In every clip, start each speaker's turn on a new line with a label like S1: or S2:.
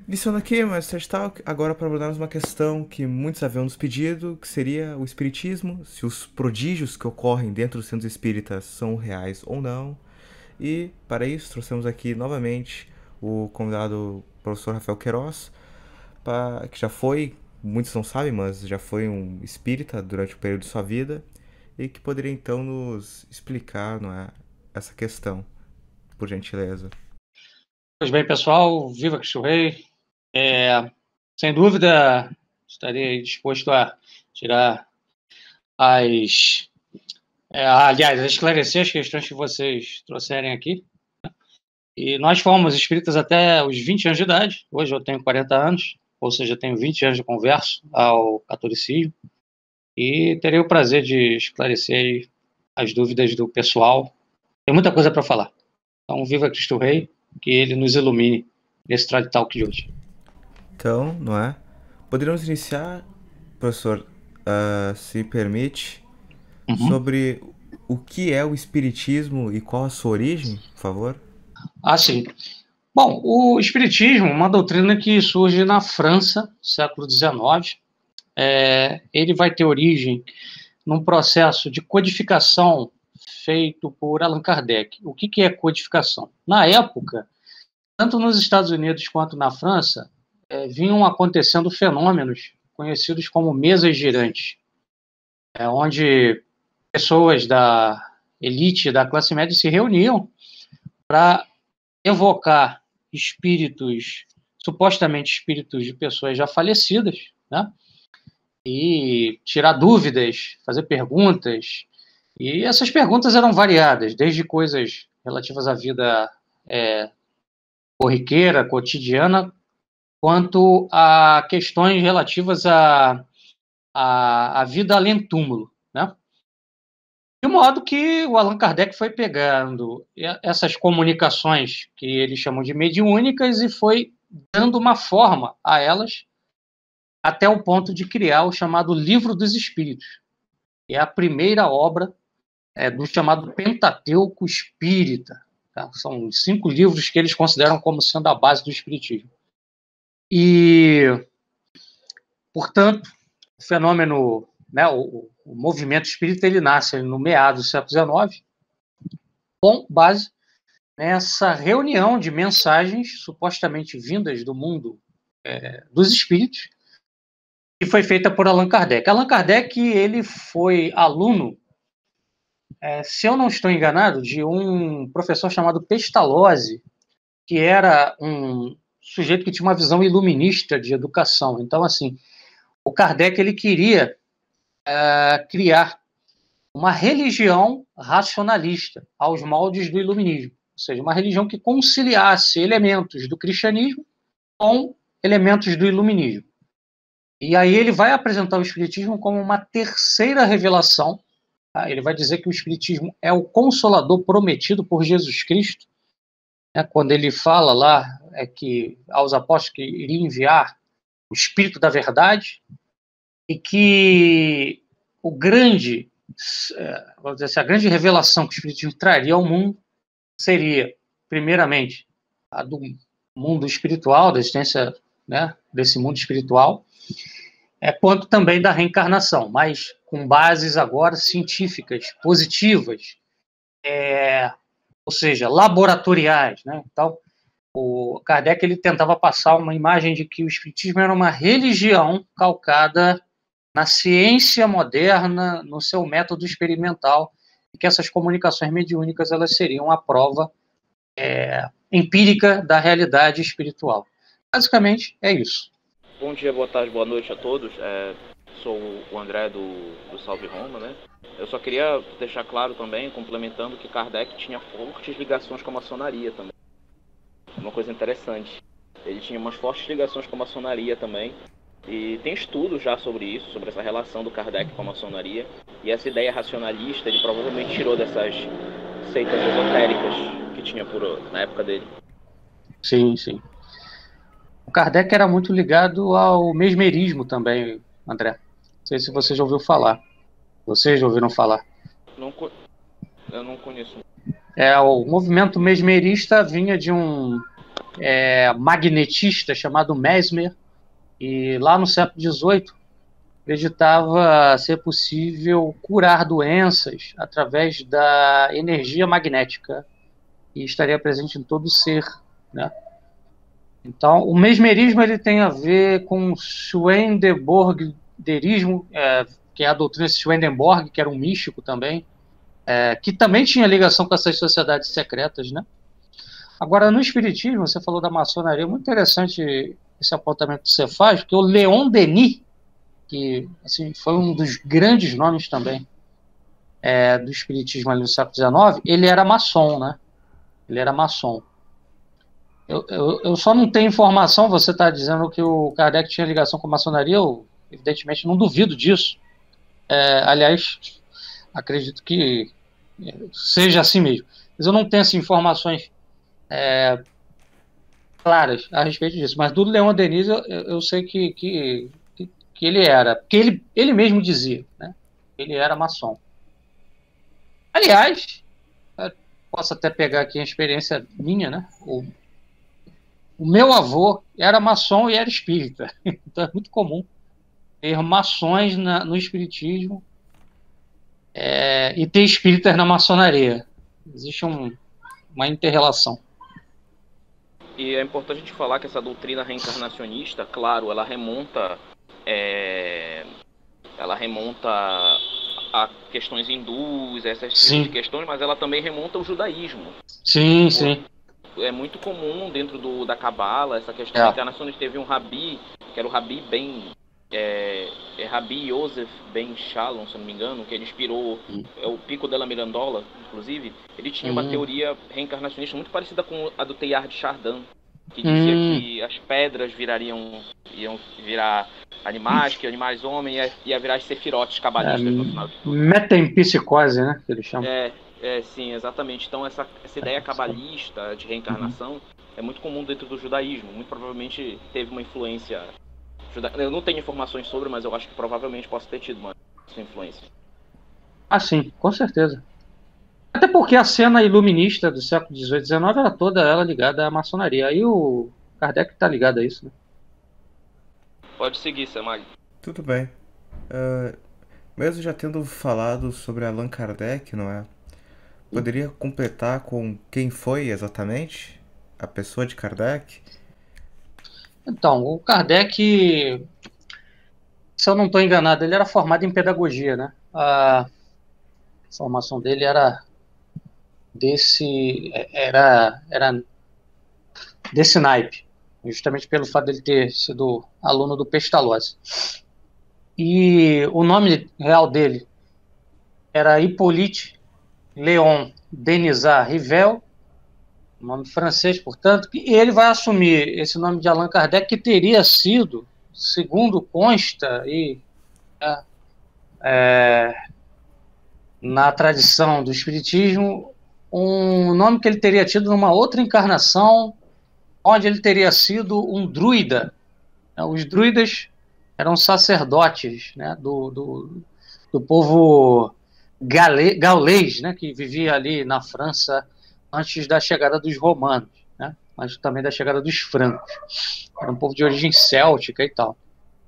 S1: Iniciando aqui, Master Talk, agora para abordarmos uma questão que muitos haviam nos pedido, que seria o espiritismo, se os prodígios que ocorrem dentro dos centros espíritas são reais ou não. E para isso trouxemos aqui novamente o convidado professor Rafael Queiroz, que já foi, muitos não sabem, mas já foi um espírita durante o período de sua vida e que poderia então nos explicar, não é, essa questão, por gentileza.
S2: Pois bem, pessoal, viva Cristo Rei. Sem dúvida, estarei disposto a tirar aliás, a esclarecer as questões que vocês trouxerem aqui. E nós fomos espíritas até os 20 anos de idade. Hoje eu tenho 40 anos, ou seja, tenho 20 anos de converso ao catolicismo. E terei o prazer de esclarecer as dúvidas do pessoal. Tem muita coisa para falar. Então, viva Cristo Rei, que ele nos ilumine nesse Trade Talk de hoje.
S1: Então, não é? Poderíamos iniciar, professor, se permite, sobre o que é o espiritismo e qual a sua origem, por favor?
S2: Sim. Bom, o espiritismo é uma doutrina que surge na França, século XIX. Ele vai ter origem num processo de codificação feito por Allan Kardec. O que é codificação? Na época, tanto nos Estados Unidos quanto na França, vinham acontecendo fenômenos conhecidos como mesas girantes, onde pessoas da elite da classe média se reuniam para evocar espíritos, supostamente espíritos de pessoas já falecidas, né? E tirar dúvidas, fazer perguntas. E essas perguntas eram variadas, desde coisas relativas à vida corriqueira, cotidiana, quanto a questões relativas à vida além do túmulo, né? De modo que o Allan Kardec foi pegando essas comunicações que eles chamam de mediúnicas e foi dando uma forma a elas até o ponto de criar o chamado Livro dos Espíritos. É a primeira obra do chamado Pentateuco Espírita. Tá? São 5 livros que eles consideram como sendo a base do espiritismo. E, portanto, o fenômeno, né, o movimento espírita, ele nasce no meados do século XIX, com base nessa reunião de mensagens supostamente vindas do mundo dos espíritos, que foi feita por Allan Kardec. Allan Kardec, ele foi aluno, se eu não estou enganado, de um professor chamado Pestalozzi, que era um sujeito que tinha uma visão iluminista de educação. Então, assim, o Kardec, ele queria criar uma religião racionalista aos moldes do iluminismo, ou seja, uma religião que conciliasse elementos do cristianismo com elementos do iluminismo. E aí ele vai apresentar o espiritismo como uma terceira revelação. Tá? Ele vai dizer que o espiritismo é o consolador prometido por Jesus Cristo, né? Quando ele fala lá que aos apóstolos que iria enviar o Espírito da Verdade e que vamos dizer assim, a grande revelação que o espiritismo traria ao mundo seria, primeiramente, a do mundo espiritual, da existência, né, desse mundo espiritual, quanto também da reencarnação, mas com bases agora científicas, positivas, ou seja, laboratoriais, né? Então, o Kardec, ele tentava passar uma imagem de que o espiritismo era uma religião calcada na ciência moderna, no seu método experimental, e que essas comunicações mediúnicas elas seriam a prova empírica da realidade espiritual. Basicamente, é isso.
S3: Bom dia, boa tarde, boa noite a todos. Sou o André do Salve Roma, né? Eu só queria deixar claro também, complementando, que Kardec tinha fortes ligações com a maçonaria também. Uma coisa interessante. Ele tinha umas fortes ligações com a maçonaria também. E tem estudos já sobre isso, sobre essa relação do Kardec com a maçonaria. E essa ideia racionalista, ele provavelmente tirou dessas seitas esotéricas que tinha na época dele.
S2: Sim, sim. O Kardec era muito ligado ao mesmerismo também, André. Não sei se você já ouviu falar. Vocês já ouviram falar?
S3: Eu não conheço.
S2: O movimento mesmerista vinha de um magnetista chamado Mesmer, e lá no século XVIII acreditava ser possível curar doenças através da energia magnética que estaria presente em todo ser, né? Então, o mesmerismo ele tem a ver com o Swedenborgismo, que é a doutrina de Swedenborg, que era um místico também, que também tinha ligação com essas sociedades secretas, né? Agora, no espiritismo, você falou da maçonaria, muito interessante esse apontamento que você faz, porque o Leon Denis, que assim, foi um dos grandes nomes também do espiritismo ali no século XIX, ele era maçom, né? Ele era maçom. Eu só não tenho informação, você está dizendo que o Kardec tinha ligação com a maçonaria, eu evidentemente não duvido disso. Aliás, acredito que seja assim mesmo. Mas eu não tenho assim, informações claras a respeito disso. Mas do Leon Denis eu sei que ele era, porque ele mesmo dizia, né? Ele era maçom. Aliás, posso até pegar aqui a experiência minha, né? O meu avô era maçom e era espírita. Então é muito comum ter maçons no espiritismo e ter espíritas na maçonaria. Existe uma inter-relação.
S3: E é importante a gente falar que essa doutrina reencarnacionista, claro, ela remonta a questões hindus, essas tipos de questões, mas ela também remonta ao judaísmo.
S2: Sim, sim.
S3: É muito comum dentro da Cabala essa questão reencarnacionista. Teve um rabi, que era o Rabi Rabi Yosef Ben Shalom, se não me engano, que ele inspirou o Pico della Mirandola, inclusive. Ele tinha uma teoria reencarnacionista muito parecida com a do Teilhard de Chardin, que dizia que as pedras iam virar animais, que animais homens ia virar as sefirotes cabalistas no final de tudo.
S2: Metempsicose, né, que eles chamam.
S3: Sim, exatamente. Então essa ideia cabalista de reencarnação é muito comum dentro do judaísmo. Muito provavelmente teve uma influência judaica. Eu não tenho informações sobre, mas eu acho que provavelmente possa ter tido uma influência.
S2: Ah, sim, com certeza. Até porque a cena iluminista do século XVIII e XIX era toda ela ligada à maçonaria. Aí o Kardec está ligado a isso, né?
S3: Pode seguir, Samag.
S1: Tudo bem. Mesmo já tendo falado sobre Allan Kardec, não é? Poderia completar com quem foi exatamente a pessoa de Kardec?
S2: Então, o Kardec, se eu não estou enganado, ele era formado em pedagogia, né? A formação dele era desse naipe, justamente pelo fato de ele ter sido aluno do Pestalozzi. E o nome real dele era Hippolyte Léon Denisard Rivel, nome francês, portanto, e ele vai assumir esse nome de Allan Kardec, que teria sido, segundo consta na tradição do espiritismo, um nome que ele teria tido numa outra encarnação, onde ele teria sido um druida. Os druidas eram sacerdotes, né, do povo gaulês, né, que vivia ali na França antes da chegada dos romanos, né, mas também da chegada dos francos. Era um povo de origem céltica e tal.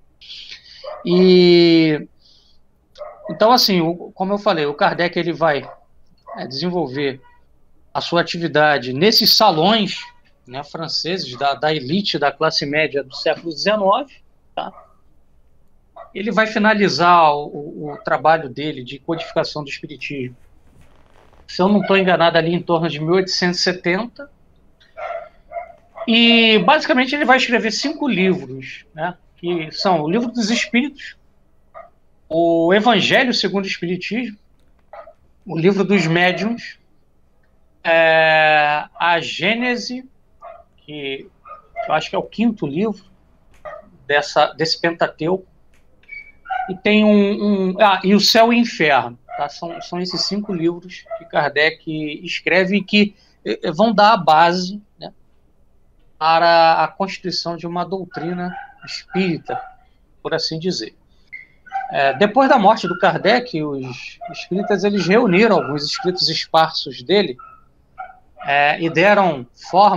S2: Então, assim, como eu falei, o Kardec ele vai desenvolver a sua atividade nesses salões, né, franceses da elite da classe média do século XIX, tá? Ele vai finalizar o trabalho dele de codificação do espiritismo, se eu não estou enganado, ali em torno de 1870, e basicamente ele vai escrever 5 livros, né, que são o Livro dos Espíritos, o Evangelho segundo o Espiritismo, o Livro dos Médiuns, a Gênese, que eu acho que é o 5º livro desse Pentateuco, e tem e o Céu e o Inferno, tá? São esses 5 livros que Kardec escreve e que vão dar a base, né, para a constituição de uma doutrina espírita, por assim dizer. Depois da morte do Kardec, os espíritas eles reuniram alguns escritos esparsos dele e deram forma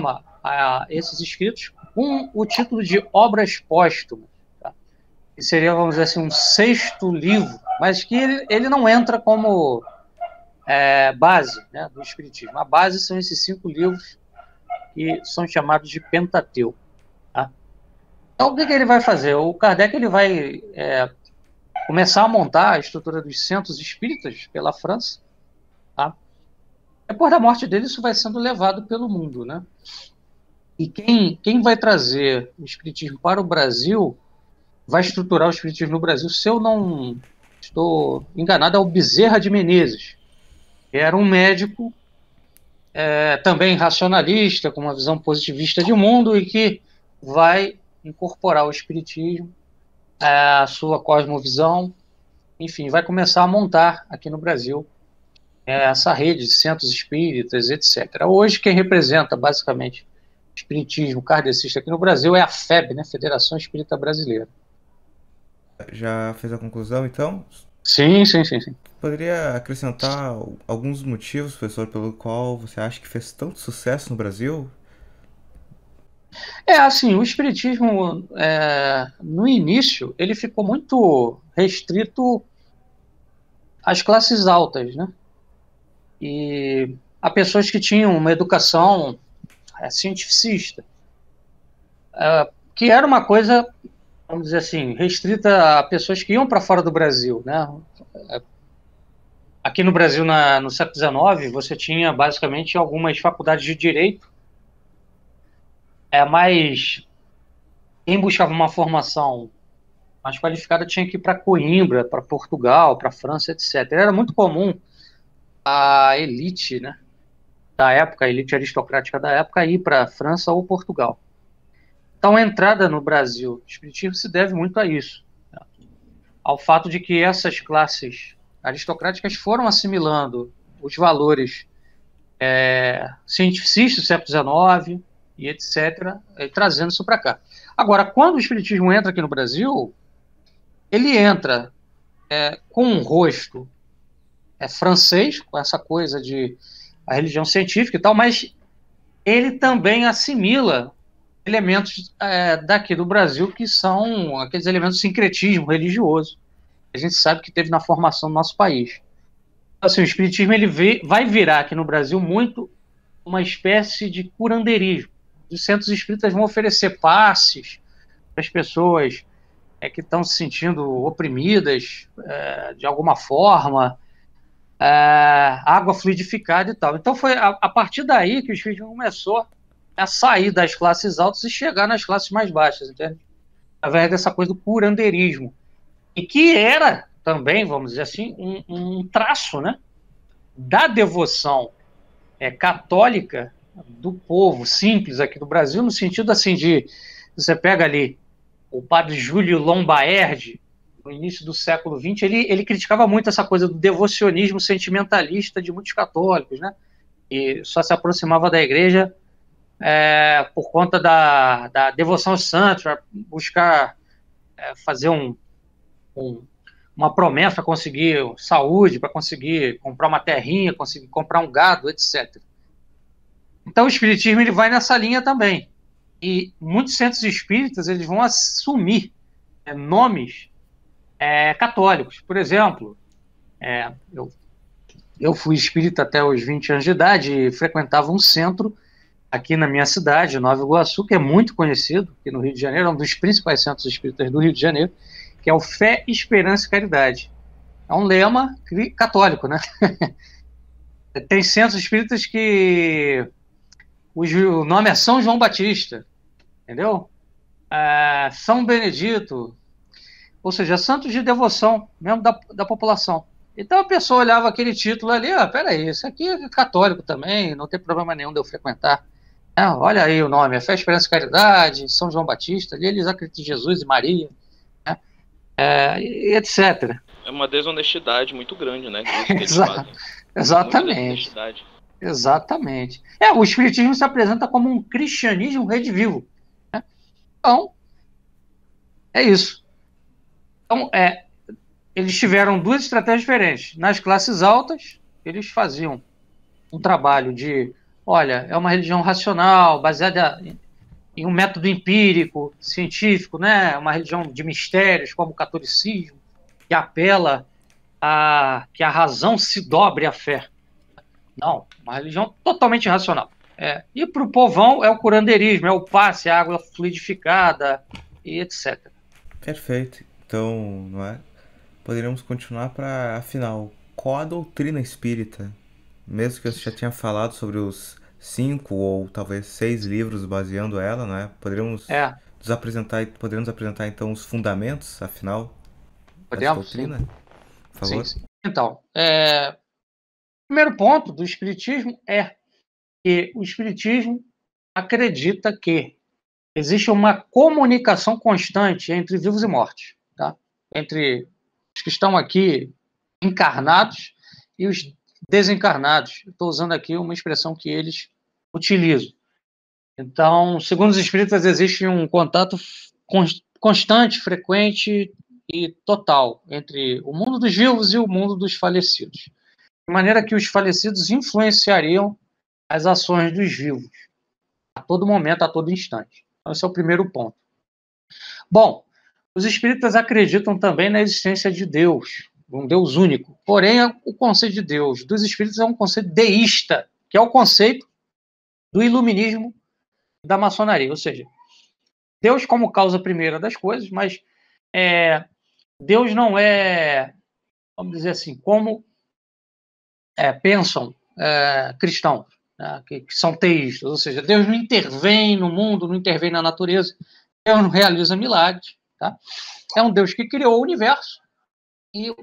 S2: a esses escritos com o título de Obras Póstumas, tá? Que seria, vamos dizer assim, um sexto livro, mas que ele não entra como base, né, do Espiritismo. A base são esses 5 livros que são chamados de Pentateuco. Tá? Então, o que ele vai fazer? O Kardec ele vai começar a montar a estrutura dos centros espíritas pela França. Tá? Depois da morte dele, isso vai sendo levado pelo mundo. Né? E quem vai trazer o Espiritismo para o Brasil, vai estruturar o Espiritismo no Brasil, se eu não estou enganado, é o Bezerra de Menezes. Era um médico também racionalista, com uma visão positivista de mundo e que vai incorporar o espiritismo, a sua cosmovisão, enfim, vai começar a montar aqui no Brasil essa rede de centros espíritas, etc. Hoje, quem representa basicamente o espiritismo kardecista aqui no Brasil é a FEB, né, Federação Espírita Brasileira.
S1: Já fez a conclusão, então?
S2: Sim.
S1: Poderia acrescentar alguns motivos, professor, pelo qual você acha que fez tanto sucesso no Brasil?
S2: Assim, o espiritismo, no início, ele ficou muito restrito às classes altas, né? E a pessoas que tinham uma educação cientificista, que era uma coisa, vamos dizer assim, restrita a pessoas que iam para fora do Brasil, né? Aqui no Brasil, no século XIX, você tinha basicamente algumas faculdades de direito, mas quem buscava uma formação mais qualificada tinha que ir para Coimbra, para Portugal, para França, etc. Era muito comum a elite, né, da época, a elite aristocrática da época, ir para França ou Portugal. Então, a entrada no Brasil do espiritismo se deve muito a isso, né? Ao fato de que essas classes aristocráticas foram assimilando os valores cientificistas do século XIX e etc., e trazendo isso para cá. Agora, quando o espiritismo entra aqui no Brasil, ele entra com um rosto francês, com essa coisa de a religião científica e tal, mas ele também assimila elementos daqui do Brasil, que são aqueles elementos do sincretismo religioso que a gente sabe que teve na formação do nosso país. Assim, o espiritismo vai virar aqui no Brasil muito uma espécie de curandeirismo. Os centros espíritas vão oferecer passes para as pessoas que estão se sentindo oprimidas de alguma forma, água fluidificada e tal. Então foi a partir daí que o espiritismo começou a sair das classes altas e chegar nas classes mais baixas, entende? Através dessa coisa do curandeirismo. E que era também, vamos dizer assim, um traço, né, da devoção católica do povo simples aqui do Brasil, no sentido assim de, você pega ali o padre Júlio Lombaerdi, no início do século XX, ele criticava muito essa coisa do devocionismo sentimentalista de muitos católicos, né, e só se aproximava da igreja por conta da devoção aos santos, para buscar fazer uma promessa para conseguir saúde, para conseguir comprar uma terrinha, conseguir comprar um gado, etc. Então o espiritismo ele vai nessa linha também. E muitos centros espíritas eles vão assumir nomes católicos. Por exemplo, eu fui espírita até os 20 anos de idade e frequentava um centro aqui na minha cidade, Nova Iguaçu, que é muito conhecido aqui no Rio de Janeiro, é um dos principais centros espíritas do Rio de Janeiro, que é o Fé, Esperança e Caridade. É um lema católico, né? Tem centros espíritas que o nome é São João Batista, entendeu? São Benedito, ou seja, santos de devoção mesmo da população. Então a pessoa olhava aquele título ali, peraí, isso aqui é católico também, não tem problema nenhum de eu frequentar. Olha aí o nome, é Fé, Esperança e Caridade, São João Batista, ali eles acreditam em Jesus e Maria, né? Etc.
S3: É uma desonestidade muito grande, né? Que eles fazem.
S2: Exatamente. Exatamente. O espiritismo se apresenta como um cristianismo redivivo, né? Então, é isso. Então, eles tiveram duas estratégias diferentes. Nas classes altas, eles faziam um trabalho de olha, é uma religião racional, baseada em um método empírico, científico, né? Uma religião de mistérios, como o catolicismo, que apela a que a razão se dobre à fé. Não, uma religião totalmente irracional. E para o povão é o curandeirismo, é o passe, a água fluidificada e etc.
S1: Perfeito. Então, não é? Poderíamos continuar para, afinal, qual a doutrina espírita? Mesmo que eu já tinha falado sobre os 5 ou talvez 6 livros baseando ela, não é?
S2: É,
S1: Poderíamos apresentar então os fundamentos, afinal, dessa
S2: podemos? Sim.
S1: doutrina? Por
S2: Sim,
S1: favor.
S2: sim. Então, o primeiro ponto do Espiritismo é que o Espiritismo acredita que existe uma comunicação constante entre vivos e mortos, tá? Entre os que estão aqui encarnados e os desencarnados. Estou usando aqui uma expressão que eles utilizam. Então, segundo os espíritas, existe um contato constante, frequente e total entre o mundo dos vivos e o mundo dos falecidos. De maneira que os falecidos influenciariam as ações dos vivos, a todo momento, a todo instante. Então, esse é o primeiro ponto. Bom, os espíritas acreditam também na existência de Deus, um Deus único. Porém, o conceito de Deus dos espíritas é um conceito deísta, que é o conceito do iluminismo da maçonaria. Ou seja, Deus como causa primeira das coisas, mas Deus não é, vamos dizer assim, como pensam cristãos, né, que são teístas. Ou seja, Deus não intervém no mundo, não intervém na natureza, Deus não realiza milagres. Tá? É um Deus que criou o universo e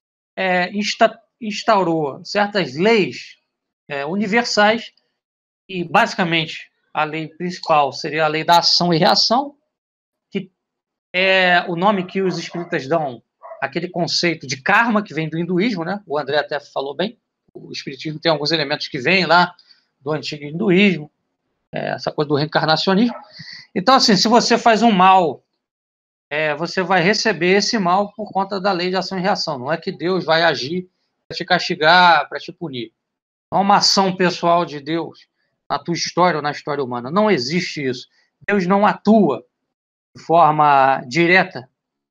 S2: instaurou certas leis universais e, basicamente, a lei principal seria a lei da ação e reação, que é o nome que os espíritas dão aquele conceito de karma que vem do hinduísmo, né? O André até falou bem, o espiritismo tem alguns elementos que vêm lá do antigo hinduísmo, essa coisa do reencarnacionismo. Então, assim, se você faz um mal, você vai receber esse mal por conta da lei de ação e reação. Não é que Deus vai agir para te castigar, para te punir. Não é uma ação pessoal de Deus na tua história ou na história humana. Não existe isso. Deus não atua de forma direta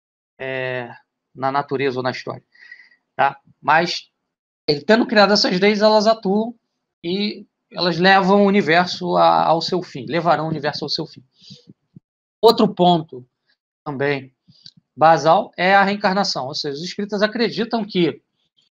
S2: na natureza ou na história. Tá? Mas, ele tendo criado essas leis, elas atuam e elas levam o universo ao seu fim, levarão o universo ao seu fim. Outro ponto também basal é a reencarnação, ou seja, os espíritas acreditam que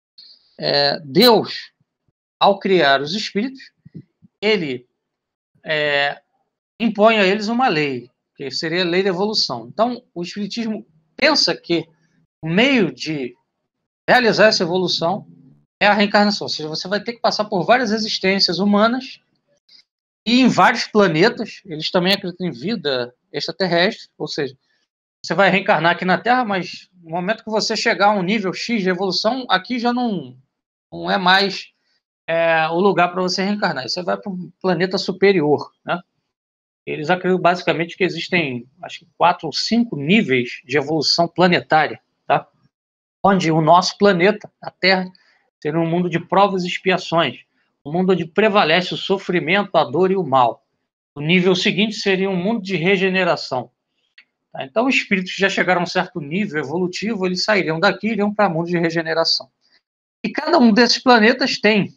S2: Deus, ao criar os espíritos, ele impõe a eles uma lei, que seria a lei da evolução. Então, o espiritismo pensa que o meio de realizar essa evolução é a reencarnação, ou seja, você vai ter que passar por várias existências humanas e em vários planetas. Eles também acreditam em vida extraterrestre, ou seja, você vai reencarnar aqui na Terra, mas no momento que você chegar a um nível X de evolução, aqui já não é mais o lugar para você reencarnar. Você vai para um planeta superior, né? Eles acreditam basicamente que existem, acho que 4 ou 5 níveis de evolução planetária, tá? Onde o nosso planeta, a Terra, seria um mundo de provas e expiações, um mundo onde prevalece o sofrimento, a dor e o mal. O nível seguinte seria um mundo de regeneração. Tá? Então, os espíritos que já chegaram a um certo nível evolutivo, eles sairiam daqui e iriam para o mundo de regeneração. E cada um desses planetas tem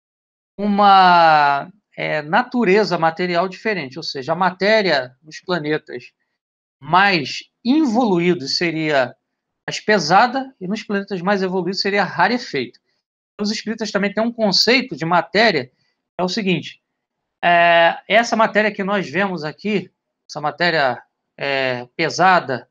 S2: uma natureza material diferente, ou seja, a matéria nos planetas mais evoluídos seria mais pesada e nos planetas mais evoluídos seria rarefeita. Os espíritas também têm um conceito de matéria, é o seguinte, essa matéria que nós vemos aqui, essa matéria pesada,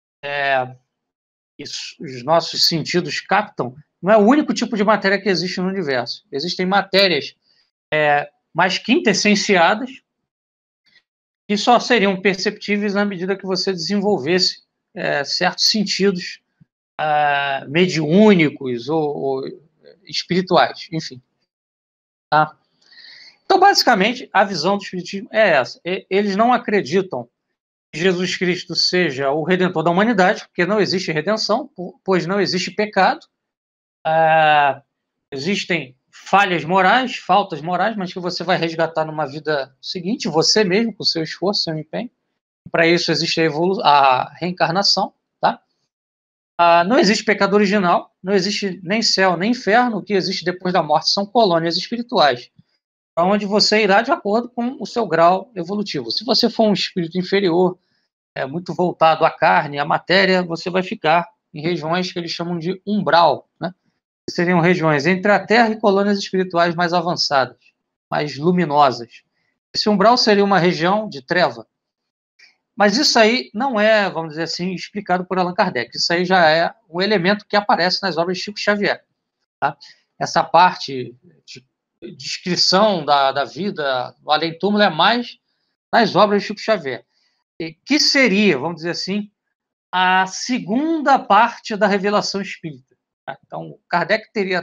S2: os nossos sentidos captam, não é o único tipo de matéria que existe no universo. Existem matérias mais quintessenciadas que só seriam perceptíveis na medida que você desenvolvesse certos sentidos mediúnicos ou espirituais, enfim. Tá? Então, basicamente, a visão do espiritismo é essa. Eles não acreditam que Jesus Cristo seja o redentor da humanidade, porque não existe redenção, pois não existe pecado. Existem falhas morais, faltas morais, mas que você vai resgatar numa vida seguinte, você mesmo, com seu esforço, seu empenho. Para isso existe a reencarnação, tá? Não existe pecado original, não existe nem céu, nem inferno. O que existe depois da morte são colônias espirituais, onde você irá de acordo com o seu grau evolutivo. Se você for um espírito inferior, muito voltado à carne, à matéria, você vai ficar em regiões que eles chamam de umbral, né? Seriam regiões entre a Terra e colônias espirituais mais avançadas, mais luminosas. Esse umbral seria uma região de treva. Mas isso aí não é, vamos dizer assim, explicado por Allan Kardec. Isso aí já é um elemento que aparece nas obras de Chico Xavier. Tá? Essa parte de descrição da vida do além-túmulo é mais nas obras de Chico Xavier. Que seria, vamos dizer assim, a segunda parte da revelação espírita. Tá? Então, Kardec teria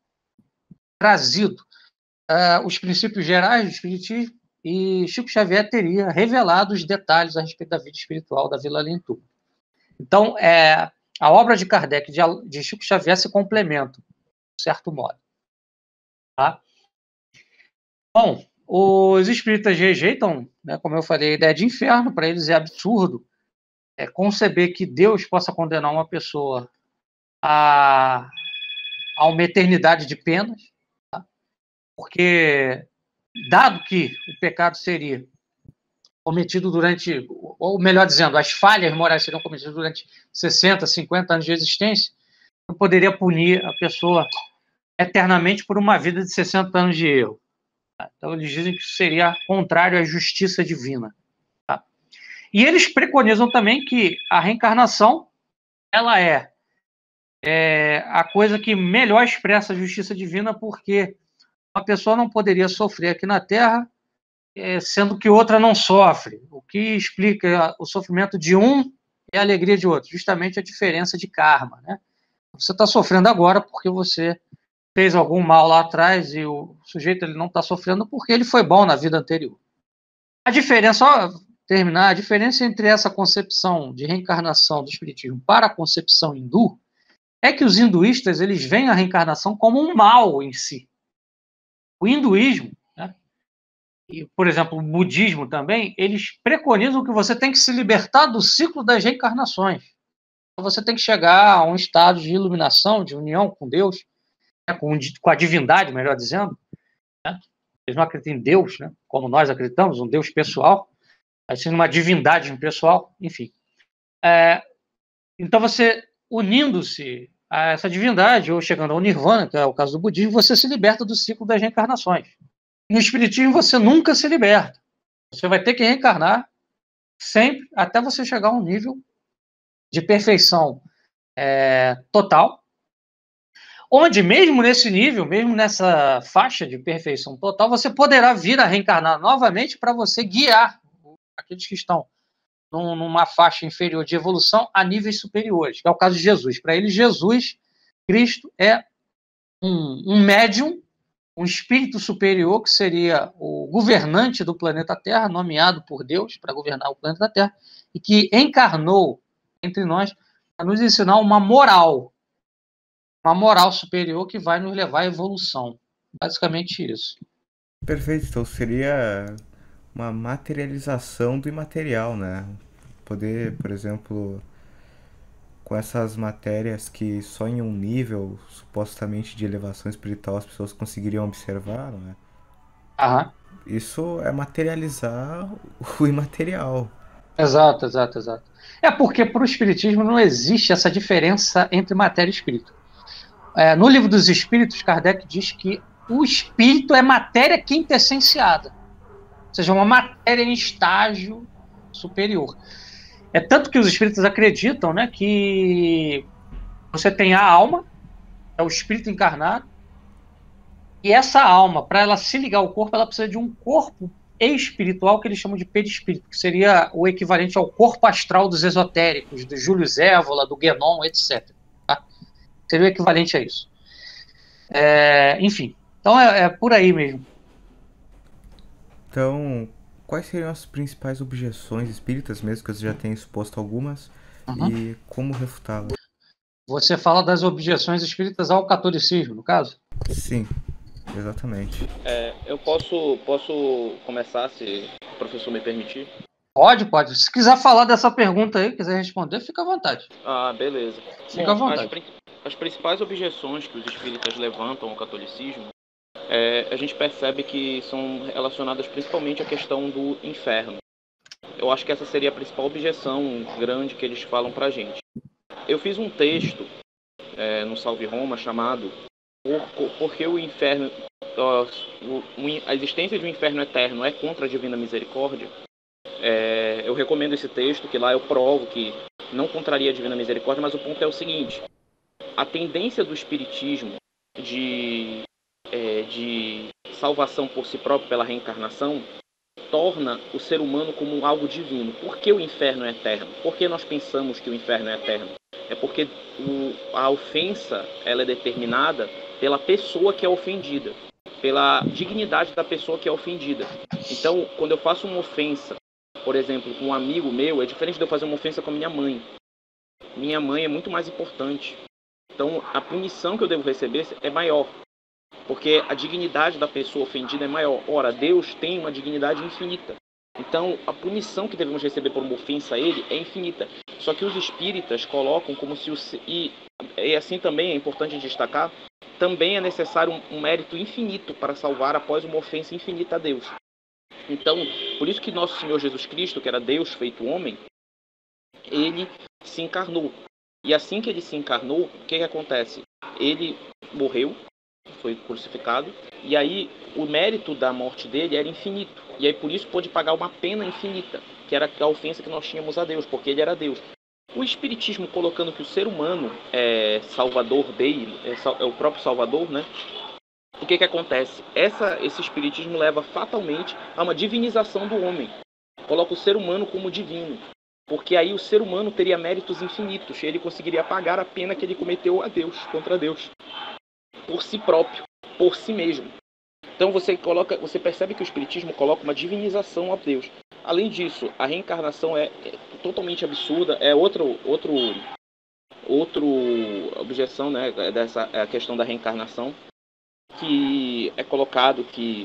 S2: trazido os princípios gerais do espiritismo e Chico Xavier teria revelado os detalhes a respeito da vida espiritual da Vila Além-túmulo. Então, a obra de Kardec e de Chico Xavier se complementam, de certo modo. Tá? Bom, os espíritas rejeitam, né, como eu falei, a ideia de inferno. Para eles é absurdo conceber que Deus possa condenar uma pessoa a uma eternidade de penas, tá? Porque, dado que o pecado seria cometido durante, ou melhor dizendo, as falhas morais seriam cometidas durante 60, 50 anos de existência, não poderia punir a pessoa eternamente por uma vida de 60 anos de erro. Tá? Então, eles dizem que isso seria contrário à justiça divina. Tá? E eles preconizam também que a reencarnação ela é a coisa que melhor expressa a justiça divina, porque uma pessoa não poderia sofrer aqui na Terra sendo que outra não sofre. O que explica o sofrimento de um e a alegria de outro, justamente a diferença de karma. Né? Você está sofrendo agora porque você fez algum mal lá atrás e o sujeito ele não está sofrendo porque ele foi bom na vida anterior. A diferença, só terminar, a diferença entre essa concepção de reencarnação do espiritismo para a concepção hindu é que os hinduístas eles veem a reencarnação como um mal em si. O hinduísmo, né, e, por exemplo, o budismo também, eles preconizam que você tem que se libertar do ciclo das reencarnações. Você tem que chegar a um estado de iluminação, de união com Deus, né, com a divindade, melhor dizendo. Né? Eles não acreditam em Deus, né, como nós acreditamos, um Deus pessoal, assim, uma divindade impessoal, enfim. Então, você unindo-se a essa divindade, ou chegando ao nirvana, que é o caso do budismo, você se liberta do ciclo das reencarnações. No espiritismo, você nunca se liberta. Você vai ter que reencarnar sempre, até você chegar a um nível de perfeição total, onde mesmo nesse nível, mesmo nessa faixa de perfeição total, você poderá vir a reencarnar novamente para você guiar aqueles que estão numa faixa inferior de evolução a níveis superiores, que é o caso de Jesus. Para ele, Jesus, Cristo, é um médium, um espírito superior, que seria o governante do planeta Terra, nomeado por Deus para governar o planeta Terra, e que encarnou entre nós para nos ensinar uma moral superior que vai nos levar à evolução. Basicamente isso.
S1: Perfeito, então seria uma materialização do imaterial, né? Poder, por exemplo, com essas matérias que só em um nível supostamente de elevação espiritual as pessoas conseguiriam observar, não é?
S2: Aham.
S1: Isso é materializar o imaterial.
S2: Exato. Porque para o espiritismo não existe essa diferença entre matéria e espírito. No Livro dos Espíritos, Kardec diz que o espírito é matéria quintessenciada, ou seja, uma matéria em estágio superior. É tanto que os espíritos acreditam, né, que você tem a alma, é o espírito encarnado, e essa alma, para ela se ligar ao corpo, ela precisa de um corpo espiritual que eles chamam de perispírito, que seria o equivalente ao corpo astral dos esotéricos, do Júlio Zévola, do Guénon, etc. Tá? Seria o equivalente a isso. Enfim, então é por aí mesmo.
S1: Então, quais seriam as principais objeções espíritas, mesmo que você já tenha exposto algumas, e como refutá-las?
S2: Você fala das objeções espíritas ao catolicismo, no caso?
S1: Sim. Exatamente.
S3: Eu posso começar, se o professor me permitir?
S2: Pode. Se quiser falar dessa pergunta aí, quiser responder, fica à vontade.
S3: Ah, beleza.
S2: Fica à vontade.
S3: As principais objeções que os espíritas levantam ao catolicismo, a gente percebe que são relacionadas principalmente à questão do inferno. Eu acho que essa seria a principal objeção grande que eles falam pra gente. Eu fiz um texto no Salve Roma chamado Por que o inferno, a existência de um inferno eterno é contra a divina misericórdia. Eu recomendo esse texto, que lá eu provo que não contraria a divina misericórdia, mas o ponto é o seguinte: a tendência do espiritismo de salvação por si próprio pela reencarnação torna o ser humano como algo divino. Por que o inferno é eterno? Por que nós pensamos que o inferno é eterno? É porque a ofensa ela é determinada pela pessoa que é ofendida, pela dignidade da pessoa que é ofendida. Então, quando eu faço uma ofensa, por exemplo, com um amigo meu, é diferente de eu fazer uma ofensa com a minha mãe. Minha mãe é muito mais importante. Então, a punição que eu devo receber é maior, porque a dignidade da pessoa ofendida é maior. Ora, Deus tem uma dignidade infinita. Então, a punição que devemos receber por uma ofensa a ele é infinita. Só que os espíritas colocam como se e assim também é importante destacar, também é necessário um mérito infinito para salvar após uma ofensa infinita a Deus. Então, por isso que nosso Senhor Jesus Cristo, que era Deus feito homem, ele se encarnou. E assim que ele se encarnou, o que acontece? Ele morreu, foi crucificado, e aí o mérito da morte dele era infinito. E aí por isso pôde pagar uma pena infinita, que era a ofensa que nós tínhamos a Deus, porque ele era Deus. O Espiritismo colocando que o ser humano é salvador dele, é o próprio salvador, né? O que acontece? Esse Espiritismo leva fatalmente a uma divinização do homem. Coloca o ser humano como divino. Porque aí o ser humano teria méritos infinitos. Ele conseguiria pagar a pena que ele cometeu a Deus, contra Deus. Por si próprio, por si mesmo. Então você percebe que o Espiritismo coloca uma divinização a Deus. Além disso, a reencarnação é totalmente absurda. É outra objeção, né, dessa a questão da reencarnação, que é colocado que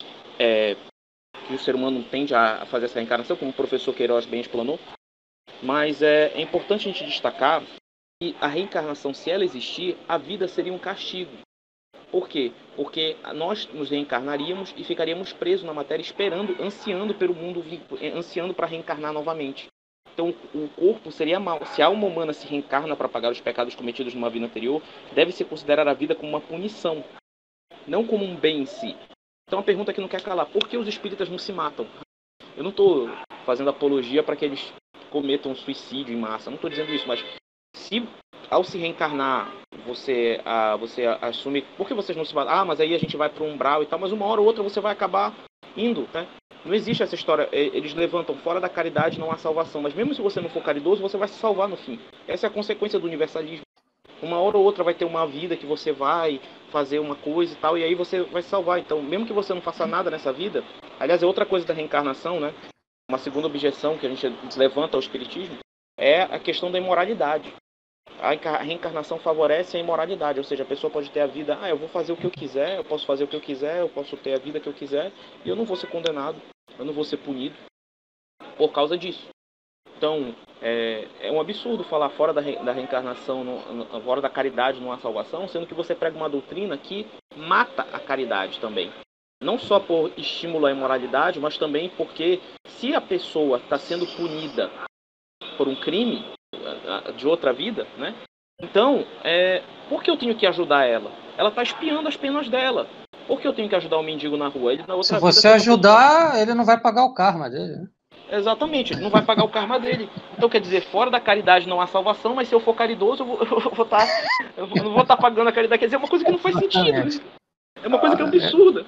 S3: o ser humano tende a fazer essa reencarnação, como o professor Queiroz bem explanou. Mas é importante a gente destacar que a reencarnação, se ela existir, a vida seria um castigo. Por quê? Porque nós nos reencarnaríamos e ficaríamos presos na matéria, esperando, ansiando pelo mundo, ansiando para reencarnar novamente. Então o corpo seria mau. Se a alma humana se reencarna para pagar os pecados cometidos numa vida anterior, deve-se considerar a vida como uma punição, não como um bem em si. Então a pergunta que não quer calar: por que os espíritas não se matam? Eu não estou fazendo apologia para que eles cometam suicídio em massa, não estou dizendo isso, mas se ao se reencarnar você assume, por que vocês não se matam? Mas aí a gente vai para um umbral e tal, mas uma hora ou outra você vai acabar indo, né? Não existe essa história, eles levantam fora da caridade não há salvação, mas mesmo se você não for caridoso, você vai se salvar no fim. Essa é a consequência do universalismo. Uma hora ou outra vai ter uma vida que você vai fazer uma coisa e tal, e aí você vai se salvar. Então, mesmo que você não faça nada nessa vida, aliás, é outra coisa da reencarnação, né? Uma segunda objeção que a gente levanta ao espiritismo é a questão da imoralidade. A reencarnação favorece a imoralidade, ou seja, a pessoa pode ter a vida, eu vou fazer o que eu quiser, eu posso fazer o que eu quiser, eu posso ter a vida que eu quiser, e eu não vou ser condenado, eu não vou ser punido por causa disso. Então, é um absurdo falar fora da reencarnação, fora da caridade não há salvação, sendo que você prega uma doutrina que mata a caridade também. Não só por estímulo à imoralidade, mas também porque se a pessoa está sendo punida por um crime de outra vida, né? Então, por que eu tenho que ajudar ela? Ela está expiando as penas dela. Por que eu tenho que ajudar o mendigo na rua? Ele, na outra
S2: Se você ajudar, ele não vai pagar o karma dele, né?
S3: Exatamente, ele não vai pagar o karma dele. Então, quer dizer, fora da caridade não há salvação, mas se eu for caridoso, eu não vou estar pagando a caridade. Quer dizer, é uma coisa que não faz sentido. É uma coisa que é absurda.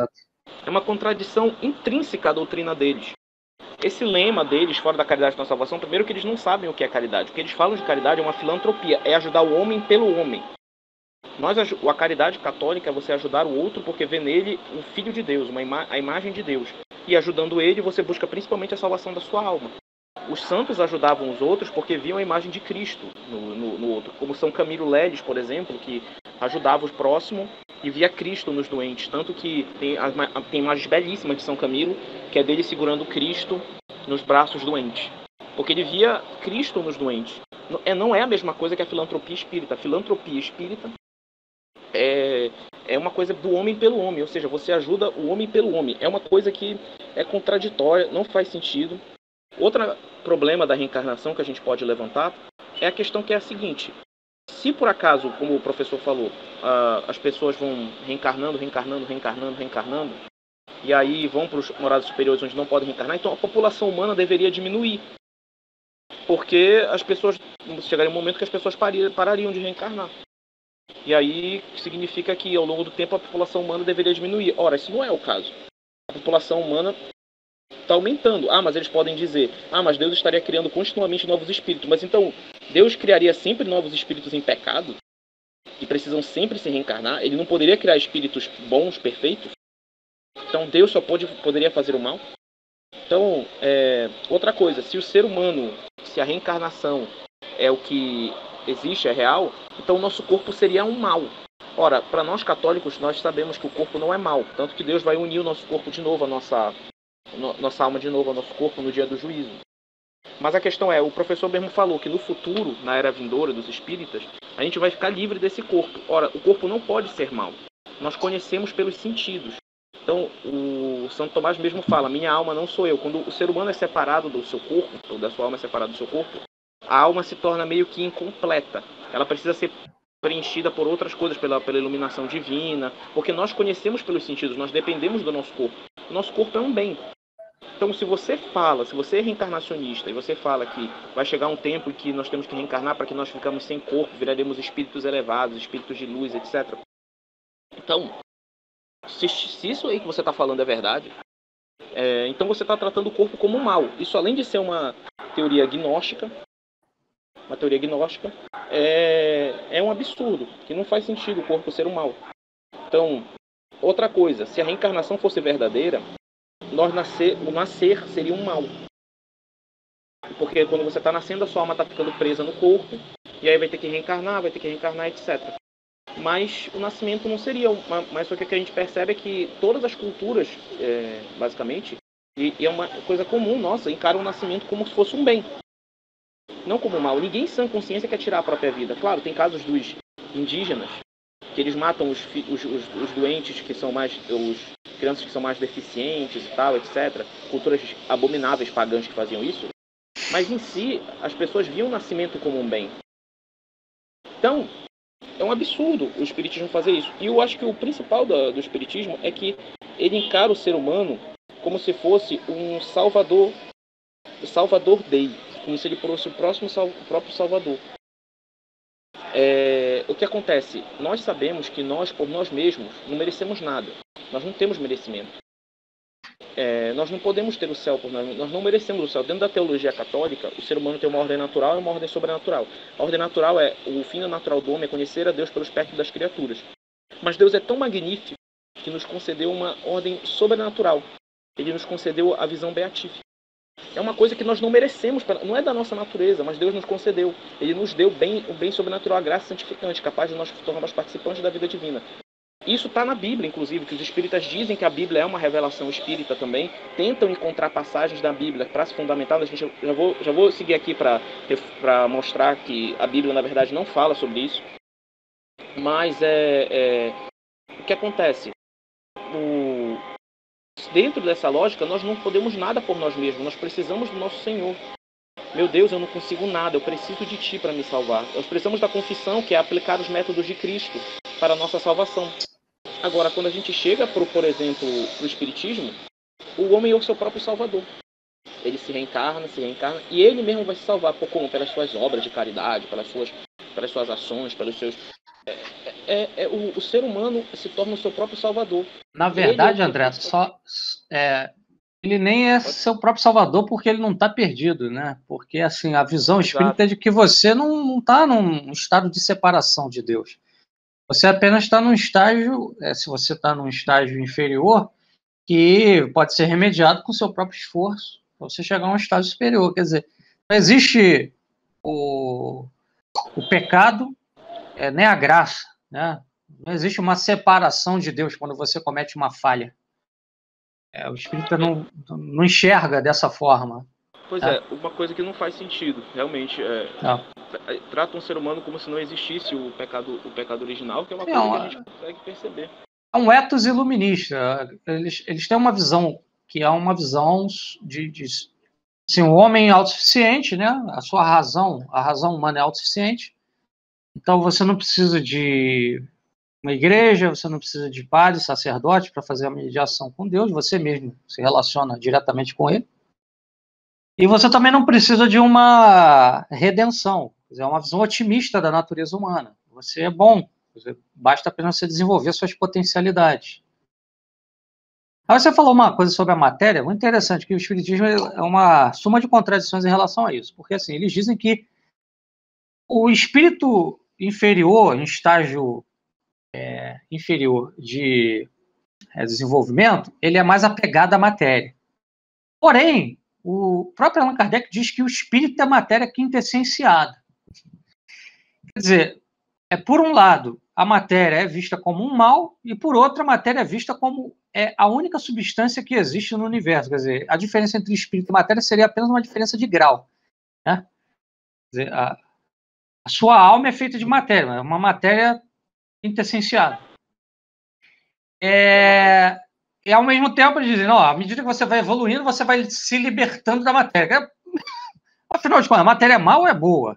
S3: É uma contradição intrínseca à doutrina deles. Esse lema deles, fora da caridade não há salvação, primeiro que eles não sabem o que é caridade. O que eles falam de caridade é uma filantropia, é ajudar o homem pelo homem. A caridade católica é você ajudar o outro porque vê nele um filho de Deus, a imagem de Deus. E ajudando ele, você busca principalmente a salvação da sua alma. Os santos ajudavam os outros porque viam a imagem de Cristo no outro. Como São Camilo Leles, por exemplo, que ajudava o próximo e via Cristo nos doentes. Tanto que tem imagens belíssimas de São Camilo, que é dele segurando Cristo nos braços doentes. Porque ele via Cristo nos doentes. Não é a mesma coisa que a filantropia espírita. A filantropia espírita é uma coisa do homem pelo homem, ou seja, você ajuda o homem pelo homem. É uma coisa que é contraditória, não faz sentido. Outro problema da reencarnação que a gente pode levantar é a questão que é a seguinte: se por acaso, como o professor falou, as pessoas vão reencarnando, e aí vão para os morados superiores onde não podem reencarnar, então a população humana deveria diminuir. Porque as pessoas, chegaria um momento que as pessoas parariam de reencarnar. E aí significa que ao longo do tempo a população humana deveria diminuir. Ora, isso não é o caso. A população humana está aumentando. Mas eles podem dizer, mas Deus estaria criando continuamente novos espíritos. Mas então, Deus criaria sempre novos espíritos em pecado? Que precisam sempre se reencarnar? Ele não poderia criar espíritos bons, perfeitos? Então Deus só poderia fazer o mal? Então, outra coisa, se o ser humano, se a reencarnação é o que existe, é real, então o nosso corpo seria um mal. Ora, para nós católicos, nós sabemos que o corpo não é mal, tanto que Deus vai unir o nosso corpo de novo, a nossa alma de novo ao nosso corpo no dia do juízo. Mas a questão é, o professor mesmo falou que no futuro, na era vindoura dos espíritas, a gente vai ficar livre desse corpo. Ora, o corpo não pode ser mal. Nós conhecemos pelos sentidos. Então, o Santo Tomás mesmo fala, minha alma não sou eu. Quando o ser humano é separado do seu corpo, ou da sua alma é separada do seu corpo, a alma se torna meio que incompleta. Ela precisa ser preenchida por outras coisas, pela iluminação divina, porque nós conhecemos pelos sentidos, nós dependemos do nosso corpo. O nosso corpo é um bem. Então, se você é reencarnacionista e você fala que vai chegar um tempo em que nós temos que reencarnar para que nós ficamos sem corpo, viraremos espíritos elevados, espíritos de luz, etc. Então, se isso aí que você está falando é verdade, então você está tratando o corpo como mal. Isso, além de ser uma teoria gnóstica, é um absurdo, que não faz sentido o corpo ser um mal. Então, outra coisa, se a reencarnação fosse verdadeira, o nascer seria um mal. Porque quando você está nascendo, a sua alma está ficando presa no corpo, e aí vai ter que reencarnar, etc. Mas o nascimento não seria, mas o que a gente percebe é que todas as culturas, basicamente, e é uma coisa comum nossa, encaram o nascimento como se fosse um bem, não como um mal. Ninguém em sã consciência quer tirar a própria vida. Claro, tem casos dos indígenas, que eles matam os doentes, que são mais, os crianças que são mais deficientes e tal, etc. Culturas abomináveis pagãs que faziam isso. Mas em si, as pessoas viam o nascimento como um bem. Então, é um absurdo o espiritismo fazer isso. E eu acho que o principal do espiritismo é que ele encara o ser humano como se fosse um salvador Dei, como se ele fosse o próprio salvador. O que acontece? Nós sabemos que nós, por nós mesmos, não merecemos nada. Nós não temos merecimento. Nós não podemos ter o céu por nós. Nós não merecemos o céu. Dentro da teologia católica, o ser humano tem uma ordem natural e uma ordem sobrenatural. A ordem natural o fim natural do homem é conhecer a Deus pelo espectro das criaturas. Mas Deus é tão magnífico que nos concedeu uma ordem sobrenatural. Ele nos concedeu a visão beatífica. É uma coisa que nós não merecemos, não é da nossa natureza, mas Deus nos concedeu. Ele nos deu o bem sobrenatural, a graça santificante, capaz de nós tornarmos participantes da vida divina. Isso está na Bíblia, inclusive, que os espíritas dizem que a Bíblia é uma revelação espírita também, tentam encontrar passagens da Bíblia para se fundamentar. A gente já vou seguir aqui para mostrar que a Bíblia, na verdade, não fala sobre isso. Mas o que acontece? Dentro dessa lógica, nós não podemos nada por nós mesmos, nós precisamos do nosso Senhor. Meu Deus, eu não consigo nada, eu preciso de Ti para me salvar. Nós precisamos da confissão, que é aplicar os métodos de Cristo para a nossa salvação. Agora, quando a gente chega, por exemplo, para o Espiritismo, o homem é o seu próprio salvador. Ele se reencarna, e ele mesmo vai se salvar. Como? Pelas suas obras de caridade, pelas suas ações, pelos seus... o ser humano se torna o seu próprio salvador.
S2: Na verdade, André, ele nem é seu próprio salvador porque ele não está perdido, né? Porque assim, a visão espírita é de que você não está num estado de separação de Deus. Você apenas está num estágio, se você está num estágio inferior, que pode ser remediado com o seu próprio esforço para você chegar a um estágio superior. Quer dizer, não existe o pecado, nem a graça, né? Não existe uma separação de Deus quando você comete uma falha. O espírita não enxerga dessa forma.
S3: Pois é, uma coisa que não faz sentido, realmente. Trata um ser humano como se não existisse o pecado original, que é uma coisa que a gente consegue perceber.
S2: É um ethos iluminista. Eles têm uma visão que é uma visão de assim, o homem é autossuficiente, né? A razão humana é autossuficiente. Então você não precisa de uma igreja, você não precisa de padre, sacerdote para fazer a mediação com Deus, você mesmo se relaciona diretamente com ele. E você também não precisa de uma redenção, é uma visão otimista da natureza humana. Você é bom, basta apenas você desenvolver suas potencialidades. Aí você falou uma coisa sobre a matéria, muito interessante, que o espiritismo é uma suma de contradições em relação a isso, porque assim, eles dizem que o espírito inferior, em estágio inferior de desenvolvimento, ele é mais apegado à matéria. Porém, o próprio Allan Kardec diz que o espírito é matéria quintessenciada. Quer dizer, por um lado, a matéria é vista como um mal, e por outro, a matéria é vista como a única substância que existe no universo. Quer dizer, a diferença entre espírito e matéria seria apenas uma diferença de grau. Né? Quer dizer, a sua alma é feita de matéria, é uma matéria quintessenciada. E ao mesmo tempo eles dizem, à medida que você vai evoluindo, você vai se libertando da matéria. Afinal de contas, a matéria é mal ou é boa?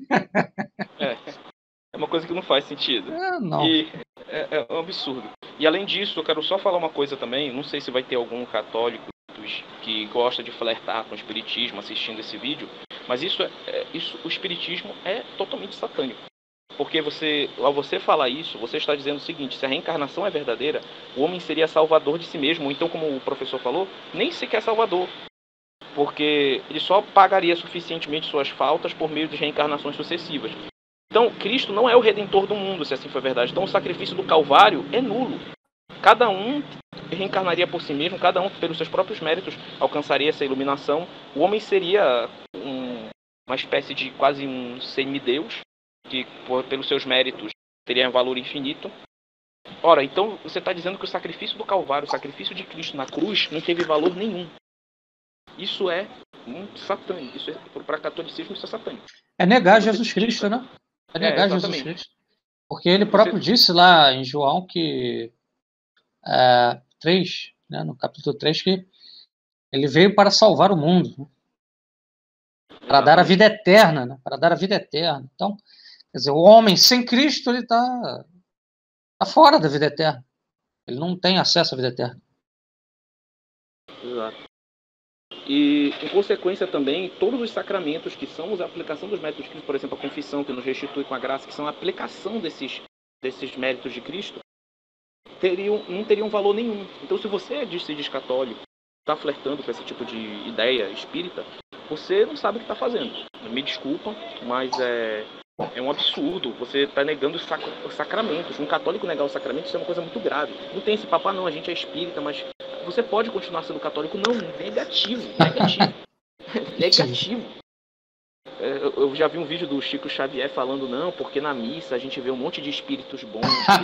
S3: É uma coisa que não faz sentido.
S2: Não.
S3: E é um absurdo. E além disso, eu quero só falar uma coisa também, não sei se vai ter algum católico que gosta de flertar com o espiritismo assistindo esse vídeo, mas o espiritismo é totalmente satânico. Porque ao você falar isso, você está dizendo o seguinte: se a reencarnação é verdadeira, o homem seria salvador de si mesmo. Ou então, como o professor falou, nem sequer salvador. Porque ele só pagaria suficientemente suas faltas por meio de reencarnações sucessivas. Então, Cristo não é o redentor do mundo, se assim for verdade. Então, o sacrifício do Calvário é nulo. Cada um reencarnaria por si mesmo, cada um, pelos seus próprios méritos, alcançaria essa iluminação. O homem seria uma espécie de quase um semideus, que pelos seus méritos teria valor infinito. Ora, então você está dizendo que o sacrifício do Calvário, o sacrifício de Cristo na cruz, não teve valor nenhum. Isso é muito satânico. Para catolicismo, isso é satânico.
S2: É negar Jesus Cristo, né? É negar Jesus Cristo. Porque ele próprio disse lá em João que 3, né, no capítulo 3, que ele veio para salvar o mundo, né? Para dar a vida eterna, né? Para dar a vida eterna. Então, quer dizer, o homem sem Cristo, ele está fora da vida eterna. Ele não tem acesso à vida eterna.
S3: Exato. E, em consequência também, todos os sacramentos que são a aplicação dos méritos de Cristo, por exemplo, a confissão que nos restitui com a graça, que são a aplicação desses méritos de Cristo, não teriam valor nenhum. Então, se você se diz católico, está flertando com esse tipo de ideia espírita, você não sabe o que está fazendo. Me desculpa, mas é um absurdo. Você está negando os sacramentos. Um católico negar os sacramentos é uma coisa muito grave. Não tem esse papo, não, a gente é espírita, mas você pode continuar sendo católico. Não, negativo. Negativo. Eu já vi um vídeo do Chico Xavier falando, não, porque na missa a gente vê um monte de espíritos bons.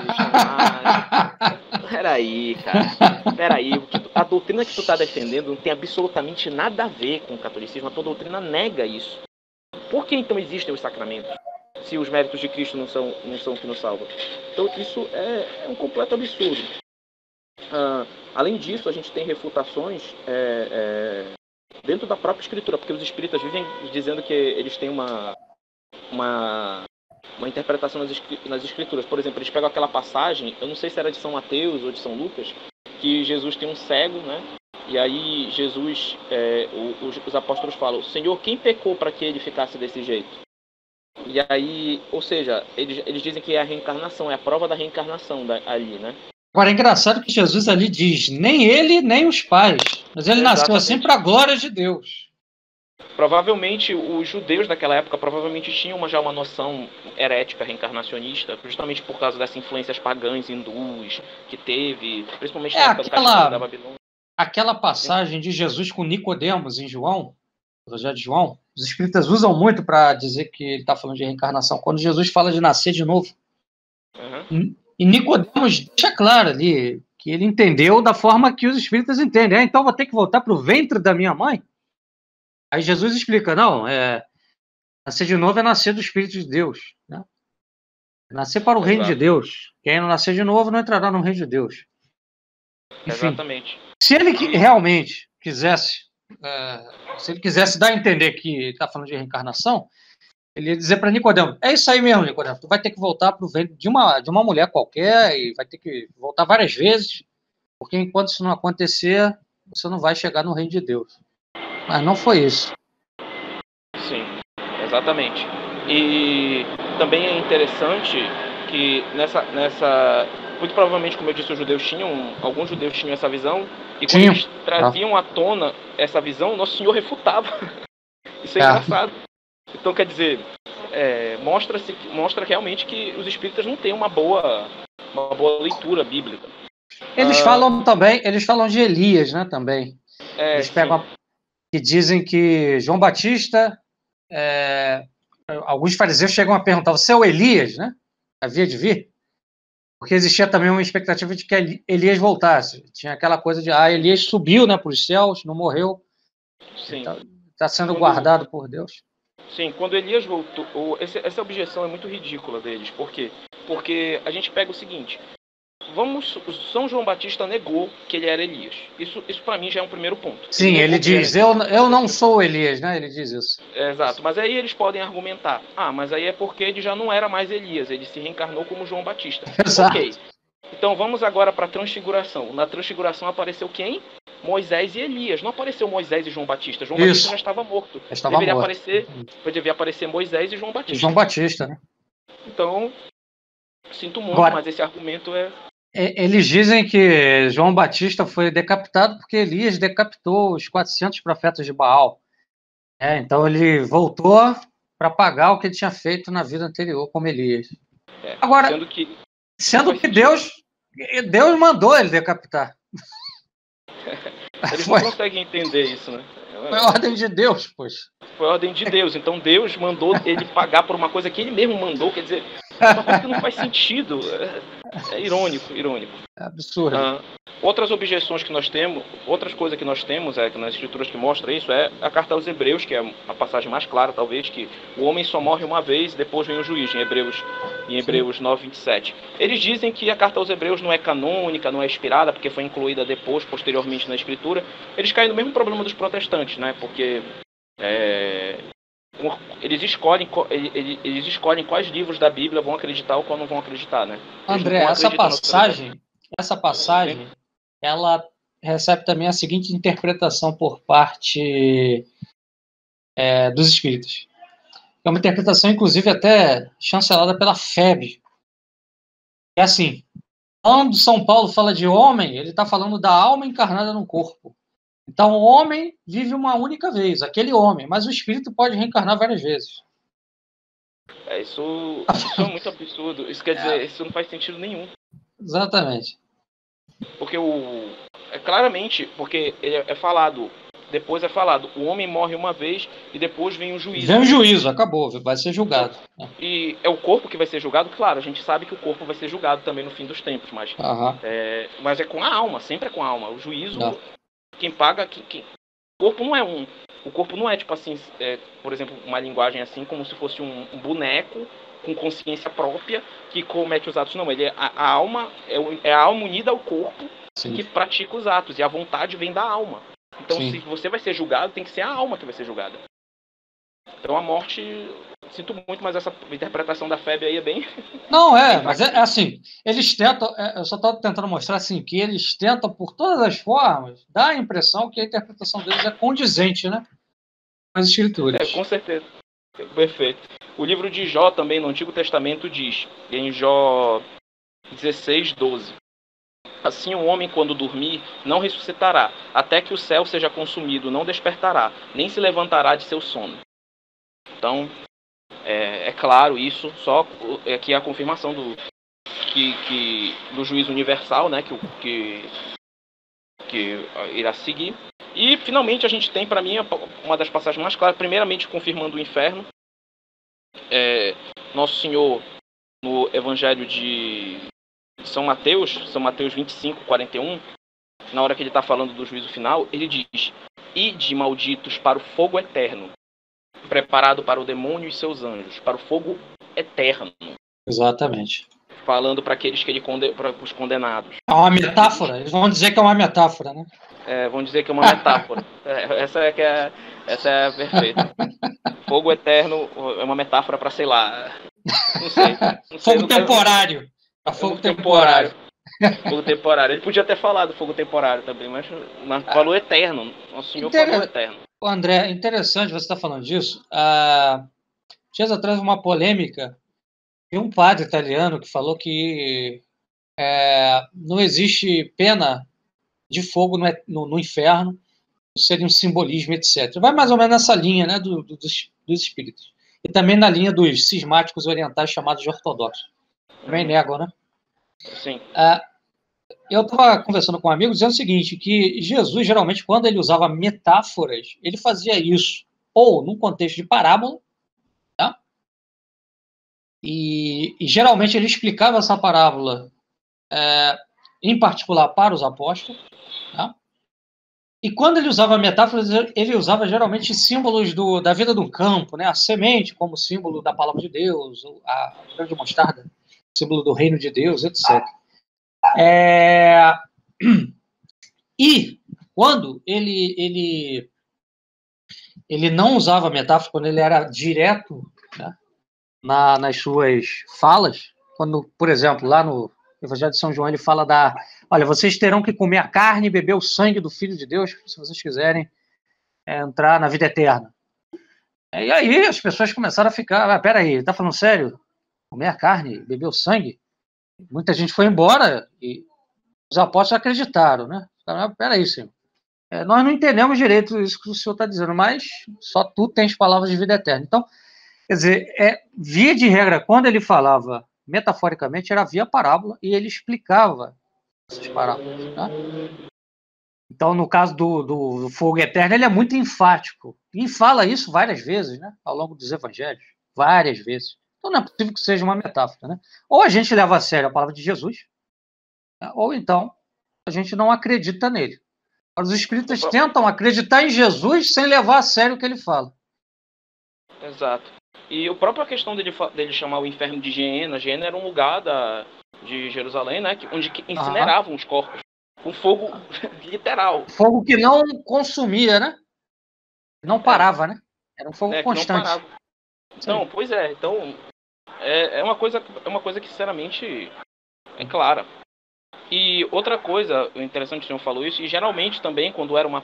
S3: Peraí, cara. Peraí. A doutrina que tu tá defendendo não tem absolutamente nada a ver com o catolicismo. A tua doutrina nega isso. Por que então existem os sacramentos? Se os méritos de Cristo não são o que nos salva. Então isso é um completo absurdo. Além disso, a gente tem refutações dentro da própria escritura, porque os espíritas vivem dizendo que eles têm uma interpretação nas escrituras. Por exemplo, eles pegam aquela passagem, eu não sei se era de São Mateus ou de São Lucas, que Jesus tem um cego, né? E aí Jesus, os apóstolos falam, Senhor, quem pecou para que ele ficasse desse jeito? E aí, ou seja, eles dizem que é a reencarnação, é a prova da reencarnação ali, né?
S2: Agora, é engraçado que Jesus ali diz, nem ele, nem os pais. Mas ele nasceu assim para a glória de Deus.
S3: Provavelmente, os judeus daquela época provavelmente tinham já uma noção herética, reencarnacionista, justamente por causa dessas influências pagãs, hindus, que teve, principalmente na época do cativeiro da Babilônia.
S2: Aquela passagem de Jesus com Nicodemos em João, no Evangelho de João, os espíritas usam muito para dizer que ele está falando de reencarnação. Quando Jesus fala de nascer de novo, E Nicodemos deixa claro ali que ele entendeu da forma que os espíritas entendem. Então vou ter que voltar para o ventre da minha mãe? Aí Jesus explica, não, nascer de novo é nascer do Espírito de Deus. Né? Nascer para o reino de Deus. Quem não nascer de novo não entrará no reino de Deus. Enfim,
S3: Exatamente.
S2: se ele realmente quisesse, se ele quisesse dar a entender que está falando de reencarnação, ele ia dizer para Nicodemo, é isso aí mesmo, Nicodemo, tu vai ter que voltar para o ventre de uma mulher qualquer e vai ter que voltar várias vezes, porque enquanto isso não acontecer, você não vai chegar no reino de Deus. Mas não foi isso.
S3: Sim, exatamente. E também é interessante que nessa muito provavelmente, como eu disse, alguns judeus tinham essa visão, e quando eles traziam à tona essa visão, Nosso Senhor refutava. Isso é engraçado. Então, quer dizer, mostra realmente que os espíritas não têm uma boa leitura bíblica.
S2: Eles falam de Elias, né, também. Eles pegam, que dizem que João Batista, alguns fariseus chegam a perguntar, você é o Elias, né? Havia de vir? Porque existia também uma expectativa de que Elias voltasse. Tinha aquela coisa de, Elias subiu, né, para os céus, não morreu.
S3: Sim.
S2: Está sendo guardado por Deus.
S3: Sim, quando Elias voltou, essa objeção é muito ridícula deles. Por quê? Porque a gente pega o seguinte, São João Batista negou que ele era Elias. Isso para mim já é um primeiro ponto.
S2: Sim, ele diz, eu não sou Elias, né? Ele diz isso.
S3: Exato, mas aí eles podem argumentar, mas aí é porque ele já não era mais Elias, ele se reencarnou como João Batista.
S2: Exato.
S3: Ok, então vamos agora para a Transfiguração. Na Transfiguração apareceu quem? Moisés e Elias. Não apareceu Moisés e João Batista. João Batista já estava morto. Deveria aparecer Moisés e João Batista.
S2: João Batista, né?
S3: Então, sinto muito, mas esse argumento é...
S2: Eles dizem que João Batista foi decapitado porque Elias decapitou os 400 profetas de Baal. Então ele voltou para pagar o que ele tinha feito na vida anterior como Elias. Agora, sendo que Deus mandou ele decapitar.
S3: Eles não conseguem entender isso, né?
S2: Foi ordem de Deus, poxa.
S3: Foi ordem de Deus. Então Deus mandou ele pagar por uma coisa que ele mesmo mandou. Quer dizer, é uma coisa que não faz sentido. É irônico.
S2: É absurdo.
S3: Outras objeções que nós temos, outras coisas que nós temos, que nas escrituras que mostram isso, é a carta aos Hebreus, que é a passagem mais clara, talvez, que o homem só morre uma vez e depois vem o juiz, em Hebreus 9:27. Eles dizem que a carta aos Hebreus não é canônica, não é inspirada, porque foi incluída depois, posteriormente na escritura. Eles caem no mesmo problema dos protestantes, né? Porque eles escolhem quais livros da Bíblia vão acreditar ou qual não vão acreditar, né?
S2: André, essa passagem, ela recebe também a seguinte interpretação por parte dos espíritos. É uma interpretação, inclusive, até chancelada pela FEB. É assim, quando São Paulo fala de homem, ele está falando da alma encarnada no corpo. Então, o homem vive uma única vez, aquele homem, mas o espírito pode reencarnar várias vezes.
S3: Isso é muito absurdo. Isso quer dizer, isso não faz sentido nenhum.
S2: Exatamente.
S3: Porque claramente, porque depois é falado, o homem morre uma vez e depois vem o juízo.
S2: Vem o juízo, acabou, vai ser julgado.
S3: E é o corpo que vai ser julgado? Claro, a gente sabe que o corpo vai ser julgado também no fim dos tempos, mas é com a alma, sempre é com a alma. O juízo, quem paga, o corpo não é o corpo não é tipo assim, por exemplo, uma linguagem assim, como se fosse um boneco com consciência própria que comete os atos. Não, ele a alma é a alma unida ao corpo. Sim. Que pratica os atos, e a vontade vem da alma. Então, se você vai ser julgado, tem que ser a alma que vai ser julgada. Então, a morte, sinto muito, mas essa interpretação da FEB aí é bem...
S2: Não, mas é assim, eles tentam, eu só estou tentando mostrar assim, que eles tentam, por todas as formas, dar a impressão que a interpretação deles é condizente, né? Com as escrituras.
S3: Com certeza. Perfeito. O livro de Jó também, no Antigo Testamento, diz, em Jó 16:12. Assim o homem, quando dormir, não ressuscitará, até que o céu seja consumido, não despertará, nem se levantará de seu sono. Então, é claro isso, só aqui a confirmação do juízo universal, né, que irá seguir. E, finalmente, a gente tem, para mim, uma das passagens mais claras, primeiramente confirmando o inferno. Nosso Senhor, no Evangelho de São Mateus 25, 41, na hora que ele está falando do juízo final, ele diz: ide malditos para o fogo eterno, preparado para o demônio e seus anjos, para o fogo eterno.
S2: Exatamente.
S3: Falando para aqueles que ele para os condenados.
S2: É uma metáfora? Eles vão dizer que é uma metáfora, né?
S3: Vão dizer que é uma metáfora. Essa é a perfeita. Fogo eterno é uma metáfora para, sei lá, não sei.
S2: Fogo temporário. Fogo temporário.
S3: Fogo temporário. Ele podia ter falado fogo temporário também, mas falou eterno. Nosso Senhor falou eterno.
S2: André, interessante você estar falando disso. Dias atrás, uma polêmica de um padre italiano que falou que não existe pena de fogo no inferno, seria um simbolismo, etc. Vai mais ou menos nessa linha, né, dos espíritos. E também na linha dos cismáticos orientais chamados de ortodoxos. Também negam, né?
S3: Sim.
S2: Eu estava conversando com um amigo dizendo o seguinte, que Jesus, geralmente, quando ele usava metáforas, ele fazia isso ou num contexto de parábola, tá? E geralmente ele explicava essa parábola em particular para os apóstolos, tá? E quando ele usava metáforas, ele usava geralmente símbolos da vida do campo, né? A semente como símbolo da palavra de Deus, a grande mostarda, símbolo do reino de Deus, etc. E quando ele não usava metáfora, quando ele era direto, né, nas suas falas, quando, por exemplo, lá no Evangelho de São João, ele fala olha, vocês terão que comer a carne e beber o sangue do Filho de Deus, se vocês quiserem entrar na vida eterna. E aí as pessoas começaram a ficar, peraí, ele está falando sério? Comer a carne, beber o sangue? Muita gente foi embora e os apóstolos acreditaram, né? Peraí, Senhor. Nós não entendemos direito isso que o Senhor está dizendo, mas só tu tens palavras de vida eterna. Então, quer dizer, via de regra, quando ele falava metaforicamente, era via parábola e ele explicava essas parábolas, né? Então, no caso do fogo eterno, ele é muito enfático. E fala isso várias vezes, né? Ao longo dos evangelhos. Várias vezes. Então, não é possível que seja uma metáfora, né? Ou a gente leva a sério a palavra de Jesus, né? Ou então a gente não acredita nele. Os espíritas tentam acreditar em Jesus sem levar a sério o que ele fala.
S3: Exato. E a própria questão dele chamar o inferno de Geena era um lugar de Jerusalém, né, onde incineravam os corpos. Com fogo literal.
S2: Fogo que não consumia, né? Não parava, né? Era um fogo constante.
S3: Não parava. Então, pois é. Então, é uma coisa que, sinceramente, é clara. E outra coisa, interessante que o senhor falou isso, e geralmente também, quando era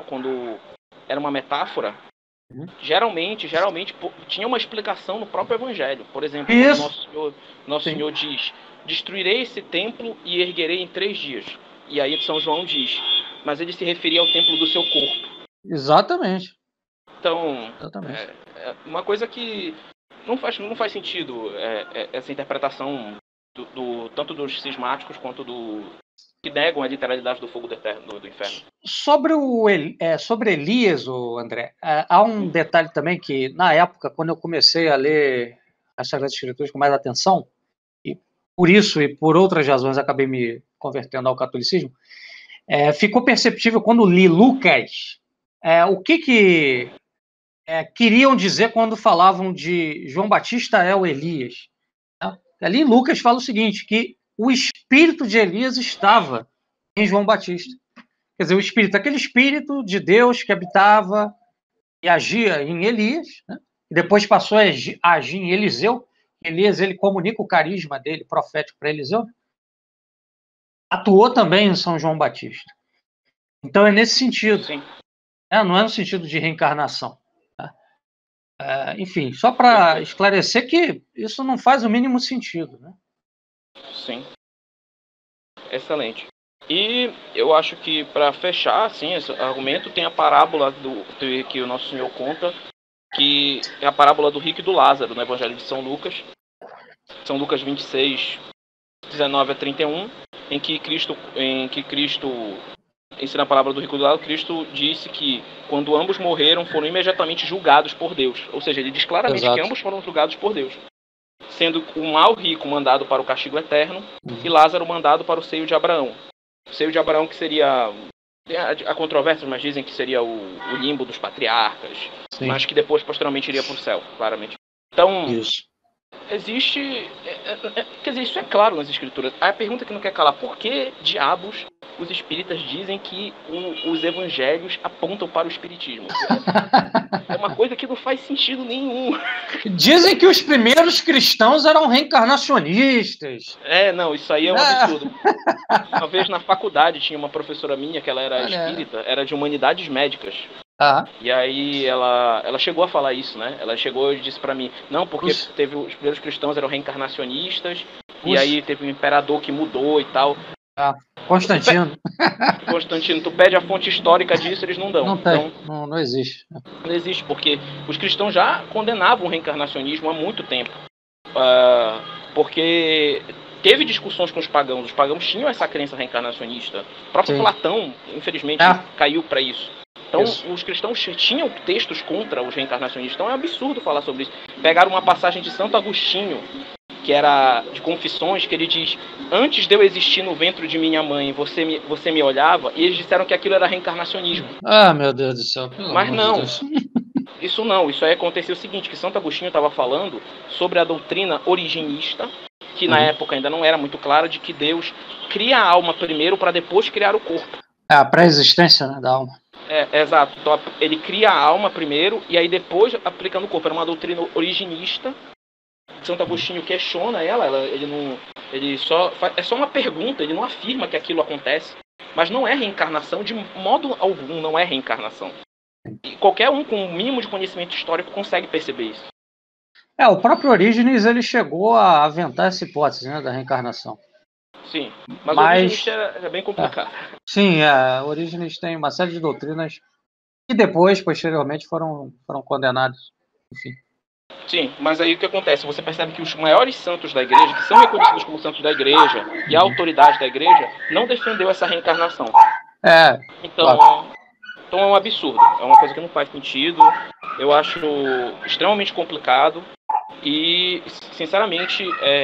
S3: uma metáfora, geralmente tinha uma explicação no próprio evangelho. Por exemplo, nosso Senhor diz: destruirei esse templo e erguerei em 3 dias. E aí São João diz, mas ele se referia ao templo do seu corpo.
S2: Exatamente.
S3: Então, é uma coisa que não faz sentido essa interpretação tanto dos cismáticos quanto que negam a literalidade do fogo do inferno.
S2: Sobre Elias, André, há um detalhe também que, na época, quando eu comecei a ler as Sagradas Escrituras com mais atenção, e por isso e por outras razões acabei me convertendo ao catolicismo, ficou perceptível quando li Lucas, o que queriam dizer quando falavam de João Batista o Elias. Né? Ali em Lucas fala o seguinte, que o espírito de Elias estava em João Batista. Quer dizer, aquele espírito de Deus que habitava e agia em Elias, né? E depois passou a agir em Eliseu. Elias, ele comunica o carisma dele, profético, para Eliseu. Atuou também em São João Batista. Então é nesse sentido.
S3: Sim.
S2: Não é no sentido de reencarnação. Tá? Enfim, só para esclarecer que isso não faz o mínimo sentido, né?
S3: Sim. Excelente. E eu acho que, para fechar assim, esse argumento, tem a parábola que o Nosso Senhor conta, que é a parábola do rico e do Lázaro, no Evangelho de São Lucas. São Lucas 26, 19 a 31, em que Cristo ensina a parábola do rico e do Lázaro. Cristo disse que, quando ambos morreram, foram imediatamente julgados por Deus. Ou seja, ele diz claramente que ambos foram julgados por Deus. sendo o mal rico mandado para o castigo eterno e Lázaro mandado para o seio de Abraão. O seio de Abraão que seria... Há controvérsias, mas dizem que seria o limbo dos patriarcas,
S2: Sim.
S3: mas que depois, posteriormente, iria para o céu, claramente. Então,
S2: Isso.
S3: existe... quer dizer, isso é claro nas escrituras. A pergunta que não quer calar, por que diabos os espíritas dizem que os evangelhos apontam para o espiritismo? É uma coisa que não faz sentido nenhum.
S2: Dizem que os primeiros cristãos eram reencarnacionistas.
S3: Não, isso aí é um absurdo. Uma vez na faculdade tinha uma professora minha que ela era espírita, era de humanidades médicas. E aí ela chegou a falar isso, né? Ela chegou e disse pra mim, não, porque teve os primeiros cristãos eram reencarnacionistas, e aí teve um imperador que mudou e tal.
S2: Constantino.
S3: Constantino, tu pede a fonte histórica disso, eles não dão.
S2: Não tem, então, não existe.
S3: Não existe, porque os cristãos já condenavam o reencarnacionismo há muito tempo. Porque teve discussões com os pagãos tinham essa crença reencarnacionista. O próprio Platão, infelizmente, caiu para isso. Então, os cristãos tinham textos contra os reencarnacionistas. Então, é absurdo falar sobre isso. Pegaram uma passagem de Santo Agostinho, que era de Confissões, que ele diz: antes de eu existir no ventre de minha mãe, você me olhava, e eles disseram que aquilo era reencarnacionismo.
S2: Meu Deus do céu.
S3: Mas não, isso aí aconteceu o seguinte, que Santo Agostinho estava falando sobre a doutrina originista, que na época ainda não era muito clara, de que Deus cria a alma primeiro para depois criar o corpo.
S2: A pré-existência, né, da alma.
S3: Exato. Então, ele cria a alma primeiro e aí depois aplica no corpo. Era uma doutrina originista. Santo Agostinho questiona ele só é só uma pergunta, ele não afirma que aquilo acontece, mas não é reencarnação, de modo algum não é reencarnação. E qualquer um com o mínimo de conhecimento histórico consegue perceber isso.
S2: O próprio Orígenes, ele chegou a aventar essa hipótese, né, da reencarnação.
S3: Sim, mas o Orígenes é bem complicado.
S2: Sim, Orígenes tem uma série de doutrinas que depois, posteriormente, foram condenadas. Enfim.
S3: Sim, mas aí o que acontece? Você percebe que os maiores santos da igreja, que são reconhecidos como santos da igreja, e a autoridade da igreja, não defendeu essa reencarnação. Então é um absurdo. É uma coisa que não faz sentido. Eu acho extremamente complicado. E, sinceramente,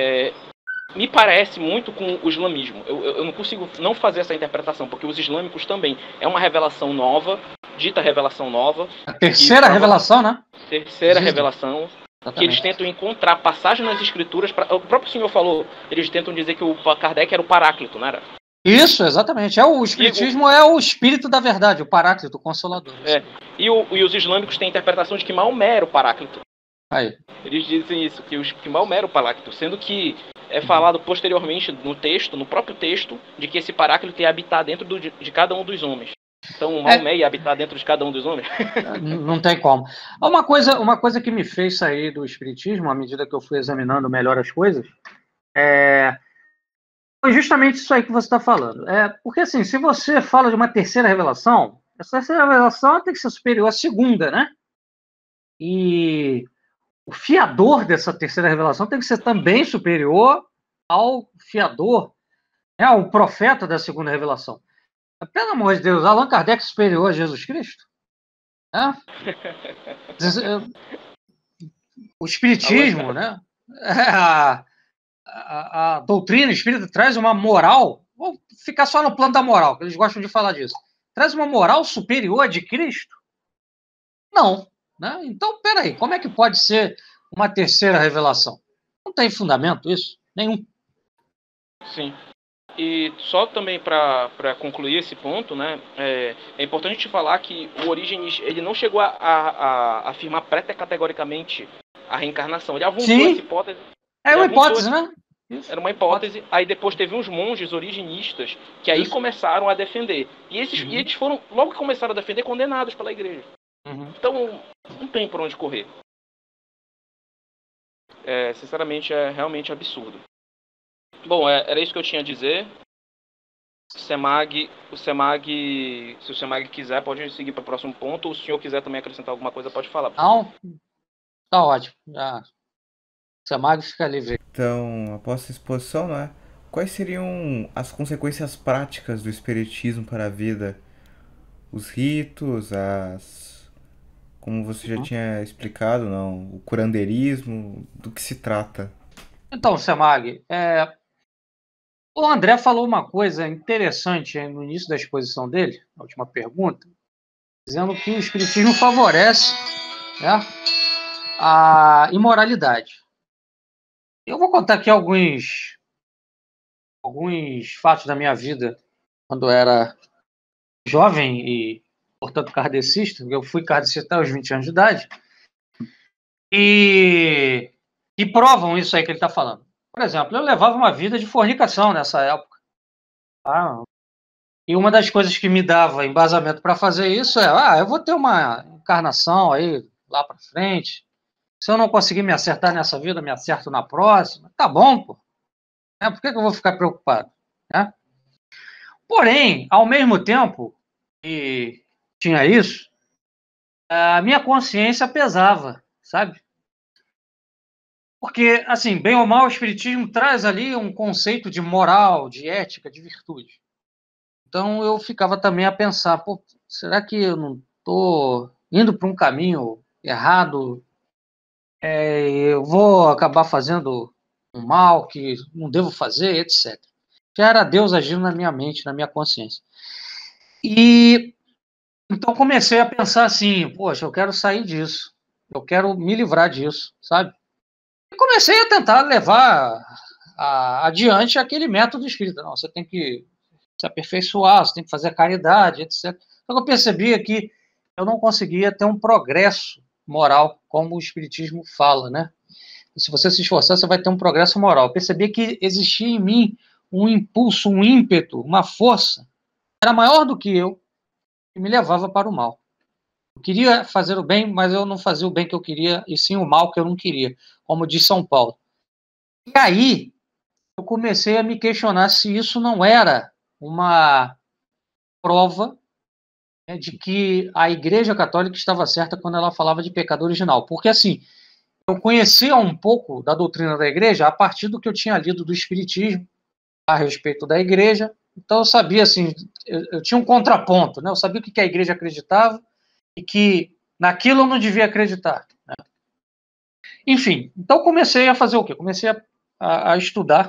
S3: me parece muito com o islamismo. Eu não consigo não fazer essa interpretação, porque os islâmicos também é uma revelação nova, dita revelação nova.
S2: A terceira revelação, né?
S3: Terceira revelação. Que eles tentam encontrar passagens nas escrituras. O próprio senhor falou, eles tentam dizer que o Kardec era o Paráclito, não era?
S2: Isso, exatamente. O espiritismo é o espírito da verdade, o Paráclito, o Consolador.
S3: E os islâmicos têm a interpretação de que Maomé era o Paráclito.
S2: Aí.
S3: Eles dizem isso, que Maomé era o Paráclito, sendo que é falado posteriormente no próprio texto, de que esse Paráclito ia habitar dentro de cada um dos homens. Então o Maomé ia habitar dentro de cada um dos homens?
S2: Não tem como. Uma coisa que me fez sair do espiritismo, à medida que eu fui examinando melhor as coisas, foi justamente isso aí que você está falando. Porque, assim, se você fala de uma terceira revelação, essa terceira revelação tem que ser superior à segunda, né? E o fiador dessa terceira revelação tem que ser também superior ao fiador, ao profeta da segunda revelação. Pelo amor de Deus, Allan Kardec é superior a Jesus Cristo? O espiritismo, né? A doutrina espírita traz uma moral, vou ficar só no plano da moral, que eles gostam de falar disso. Traz uma moral superior a de Cristo? Não. Né? Então, peraí, como é que pode ser uma terceira revelação? Não tem fundamento isso? Nenhum.
S3: Sim. E só também para concluir esse ponto, né, é importante falar que o Orígenes ele não chegou a afirmar categoricamente a reencarnação. Ele avançou essa hipótese.
S2: É uma hipótese, né?
S3: Isso. Era uma hipótese. Aí depois teve uns monges originistas que aí começaram a defender. E eles foram, logo que começaram a defender, condenados pela igreja. Então, não tem por onde correr. Sinceramente, é realmente absurdo. Bom, era isso que eu tinha a dizer. Se o Semag quiser, pode seguir para o próximo ponto. Ou se o senhor quiser também acrescentar alguma coisa, pode falar.
S2: Não, tá ótimo. O Semag fica livre.
S1: Então, após essa exposição, né, quais seriam as consequências práticas do espiritismo para a vida? Os ritos, como você já tinha explicado, não, o curandeirismo, do que se trata?
S2: Então, Semag, o André falou uma coisa interessante no início da exposição dele, na última pergunta, dizendo que o espiritismo favorece, né, a imoralidade. Eu vou contar aqui alguns fatos da minha vida quando eu era jovem e, portanto, kardecista. Eu fui kardecista até os 20 anos de idade. E provam isso aí que ele está falando. Por exemplo, eu levava uma vida de fornicação nessa época. Tá? E uma das coisas que me dava embasamento para fazer isso eu vou ter uma encarnação aí lá para frente. Se eu não conseguir me acertar nessa vida, me acerto na próxima. Tá bom, pô. Por que eu vou ficar preocupado? Né? Porém, ao mesmo tempo que tinha isso, a minha consciência pesava, sabe? Porque, assim, bem ou mal, o espiritismo traz ali um conceito de moral, de ética, de virtude. Então eu ficava também a pensar, pô, será que eu não estou indo para um caminho errado? Eu vou acabar fazendo um mal que não devo fazer, etc. Já era Deus agindo na minha mente, na minha consciência. E então comecei a pensar assim, poxa, eu quero sair disso, eu quero me livrar disso, sabe? E comecei a tentar levar adiante aquele método espírita. Não, você tem que se aperfeiçoar, você tem que fazer caridade, etc. Então eu percebia que eu não conseguia ter um progresso moral, como o espiritismo fala, né? Se você se esforçar, você vai ter um progresso moral. Eu percebi que existia em mim um impulso, um ímpeto, uma força, que era maior do que eu, que me levava para o mal. Eu queria fazer o bem, mas eu não fazia o bem que eu queria, e sim o mal que eu não queria, como diz São Paulo. E aí, eu comecei a me questionar se isso não era uma prova, né, de que a Igreja Católica estava certa quando ela falava de pecado original. Porque, assim, eu conhecia um pouco da doutrina da Igreja a partir do que eu tinha lido do Espiritismo a respeito da Igreja. Então, eu sabia, assim, eu tinha um contraponto, né? Eu sabia o que a Igreja acreditava e que naquilo eu não devia acreditar. Né? Enfim, então comecei a fazer o quê? Comecei a estudar,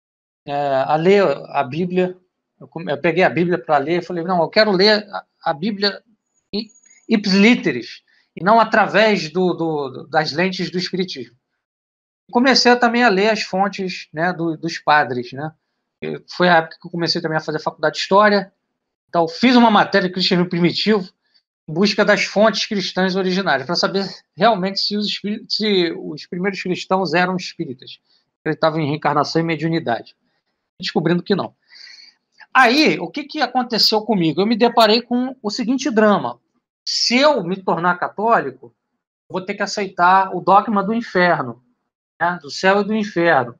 S2: a ler a Bíblia. Eu peguei a Bíblia para ler e falei, não, eu quero ler a Bíblia ipsis literis, e não através das lentes do Espiritismo. Comecei também a ler as fontes, né, dos padres. Né? Foi a época que eu comecei também a fazer faculdade de História. Então, fiz uma matéria de cristianismo primitivo em busca das fontes cristãs originárias, para saber realmente se os primeiros cristãos eram espíritas, acreditavam em reencarnação e mediunidade. Descobrindo que não. Aí, o que aconteceu comigo? Eu me deparei com o seguinte drama. Se eu me tornar católico, eu vou ter que aceitar o dogma do inferno, né? Do céu e do inferno.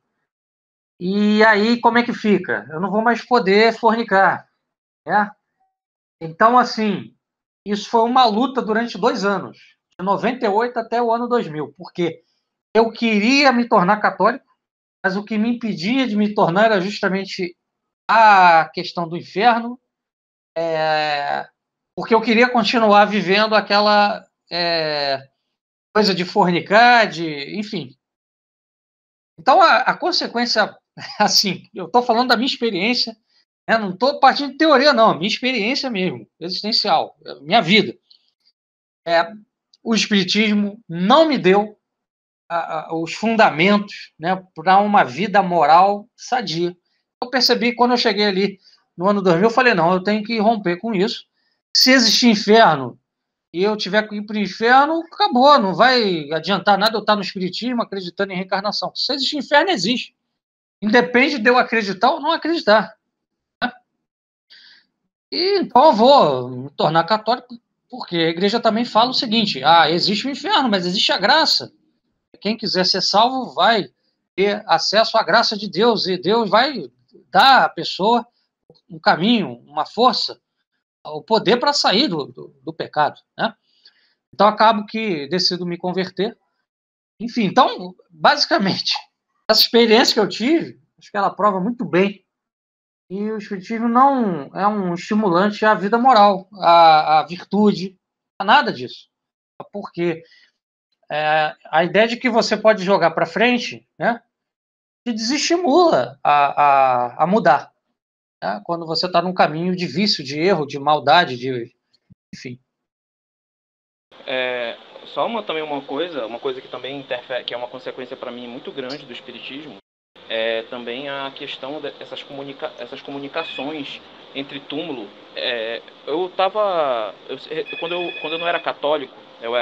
S2: E aí, como é que fica? Eu não vou mais poder fornicar. Né? Então, assim, isso foi uma luta durante 2 anos, de 98 até o ano 2000, porque eu queria me tornar católico, mas o que me impedia de me tornar era justamente a questão do inferno, porque eu queria continuar vivendo aquela coisa de fornicar, enfim. Então, a consequência, assim, eu estou falando da minha experiência, né? Não estou partindo de teoria, não, a minha experiência mesmo, existencial, minha vida. O Espiritismo não me deu os fundamentos, né, para uma vida moral sadia. Eu percebi quando eu cheguei ali no ano 2000, eu falei, não, eu tenho que romper com isso. Se existir inferno e eu tiver que ir para o inferno, acabou, não vai adiantar nada eu estar no Espiritismo acreditando em reencarnação. Se existe inferno, existe. Independe de eu acreditar ou não acreditar. Né? E, então eu vou me tornar católico, porque a igreja também fala o seguinte, existe o inferno, mas existe a graça. Quem quiser ser salvo vai ter acesso à graça de Deus, e Deus vai dar à pessoa um caminho, uma força, o poder para sair do pecado. Né? Então, acabo que decido me converter. Enfim, então, basicamente, essa experiência que eu tive, acho que ela prova muito bem que o Espiritismo não é um estimulante à vida moral, à virtude, a nada disso. Porque a ideia de que você pode jogar para frente, né? te desestimula a mudar. Né? Quando você está num caminho de vício, de erro, de maldade, enfim.
S3: Só também uma coisa que também interfere, que é uma consequência para mim muito grande do espiritismo, é também a questão dessas comunicações entre túmulo. Quando eu não era católico,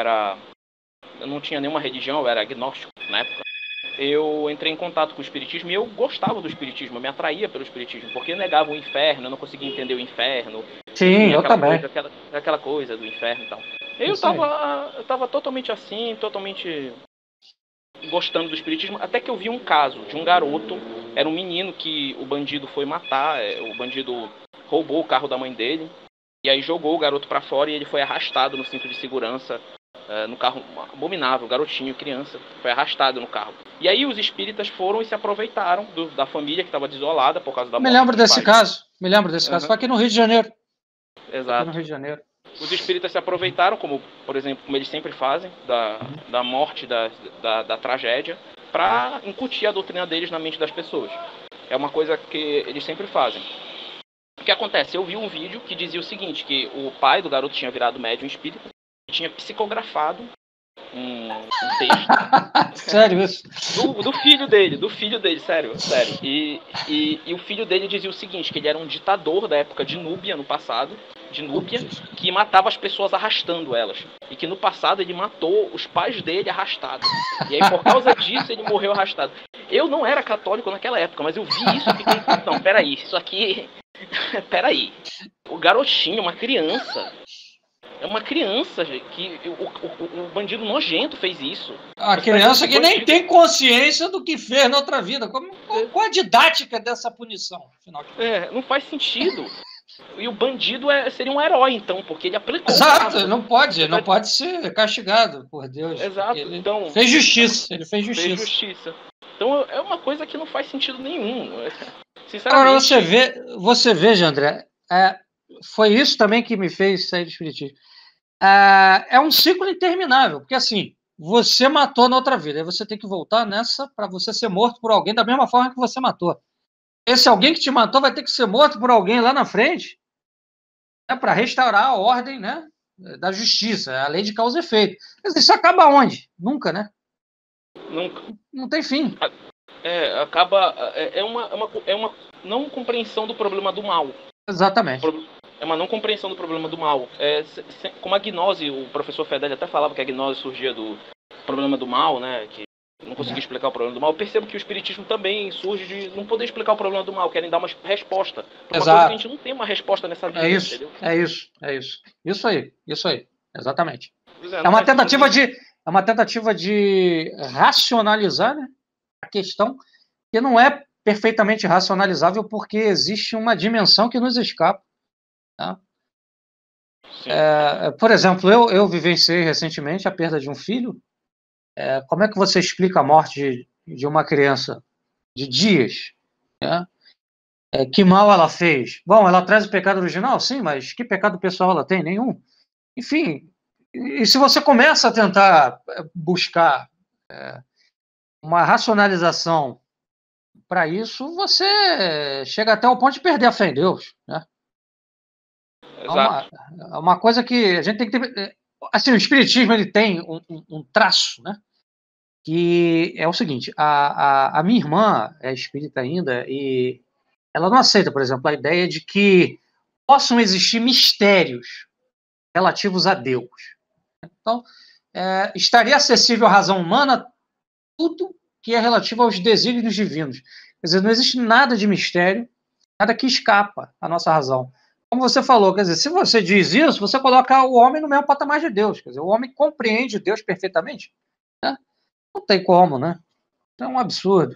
S3: eu não tinha nenhuma religião, eu era agnóstico na época. Eu entrei em contato com o espiritismo e eu gostava do espiritismo, eu me atraía pelo espiritismo, porque negava o inferno, eu não conseguia entender o inferno.
S2: Sim, eu também.
S3: Aquela coisa do inferno e tal. Eu tava totalmente assim, totalmente gostando do espiritismo, até que eu vi um caso de um garoto, era um menino que o bandido foi matar, o bandido roubou o carro da mãe dele, e aí jogou o garoto pra fora e ele foi arrastado no cinto de segurança, no carro abominável, garotinho, criança, foi arrastado no carro. E aí os espíritas foram e se aproveitaram da família que estava desolada por causa da morte.
S2: Me lembro desse caso, foi aqui no Rio de Janeiro.
S3: Exato.
S2: Aqui no Rio de Janeiro.
S3: Os espíritas se aproveitaram, por exemplo, como eles sempre fazem, da morte, da tragédia, para incutir a doutrina deles na mente das pessoas. É uma coisa que eles sempre fazem. O que acontece? Eu vi um vídeo que dizia o seguinte, que o pai do garoto tinha virado médium espírita e tinha psicografado um texto.
S2: Sério isso?
S3: Do filho dele, sério. E o filho dele dizia o seguinte, que ele era um ditador da época de Núbia, no passado, que matava as pessoas arrastando elas. E que no passado ele matou os pais dele arrastados. E aí por causa disso ele morreu arrastado. Eu não era católico naquela época, mas eu vi isso e fiquei, não, peraí, isso aqui... Peraí, o garotinho, uma criança... É uma criança que o bandido nojento fez isso.
S2: A criança que nem tem consciência do que fez na outra vida. Qual a didática dessa punição? Afinal de contas?
S3: Não faz sentido. E o bandido seria um herói, então, porque ele aplicou.
S2: Exato, não pode ser castigado, por Deus.
S3: Exato, então...
S2: Fez justiça, ele fez justiça.
S3: Então é uma coisa que não faz sentido nenhum. Sinceramente.
S2: Agora você vê, André, foi isso também que me fez sair do espiritismo. É um ciclo interminável, porque assim, você matou na outra vida, aí você tem que voltar nessa para você ser morto por alguém da mesma forma que você matou. Esse alguém que te matou vai ter que ser morto por alguém lá na frente, para restaurar a ordem, né, da justiça, a lei de causa e efeito. Mas isso acaba onde? Nunca, né?
S3: Nunca.
S2: Não tem fim.
S3: É uma não compreensão do problema do mal.
S2: Exatamente.
S3: É uma não compreensão do problema do mal. Como a gnose, o professor Fedeli até falava que a gnose surgia do problema do mal, né? Que não conseguia explicar o problema do mal. Eu percebo que o espiritismo também surge de não poder explicar o problema do mal, querem dar uma resposta. Uma coisa que a gente não tem uma resposta nessa vida.
S2: É isso. Isso aí. Exatamente. É uma tentativa de racionalizar, né, a questão que não é perfeitamente racionalizável porque existe uma dimensão que nos escapa. Tá? Por exemplo, eu vivenciei recentemente a perda de um filho. Como é que você explica a morte de uma criança de dias? Né? Que mal ela fez? Bom, ela traz o pecado original? Sim, mas que pecado pessoal ela tem? Nenhum. Enfim, e se você começa a tentar buscar uma racionalização para isso, você chega até o ponto de perder a fé em Deus, né? É uma coisa que a gente tem que ter... Assim, o espiritismo ele tem um traço, né? Que é o seguinte, a minha irmã é espírita ainda e ela não aceita, por exemplo, a ideia de que possam existir mistérios relativos a Deus. Então, estaria acessível à razão humana tudo que é relativo aos desígnios divinos. Quer dizer, não existe nada de mistério, nada que escapa à nossa razão. Como você falou, quer dizer, se você diz isso, você coloca o homem no mesmo patamar de Deus. Quer dizer, o homem compreende Deus perfeitamente? Né? Não tem como, né? Então é um absurdo.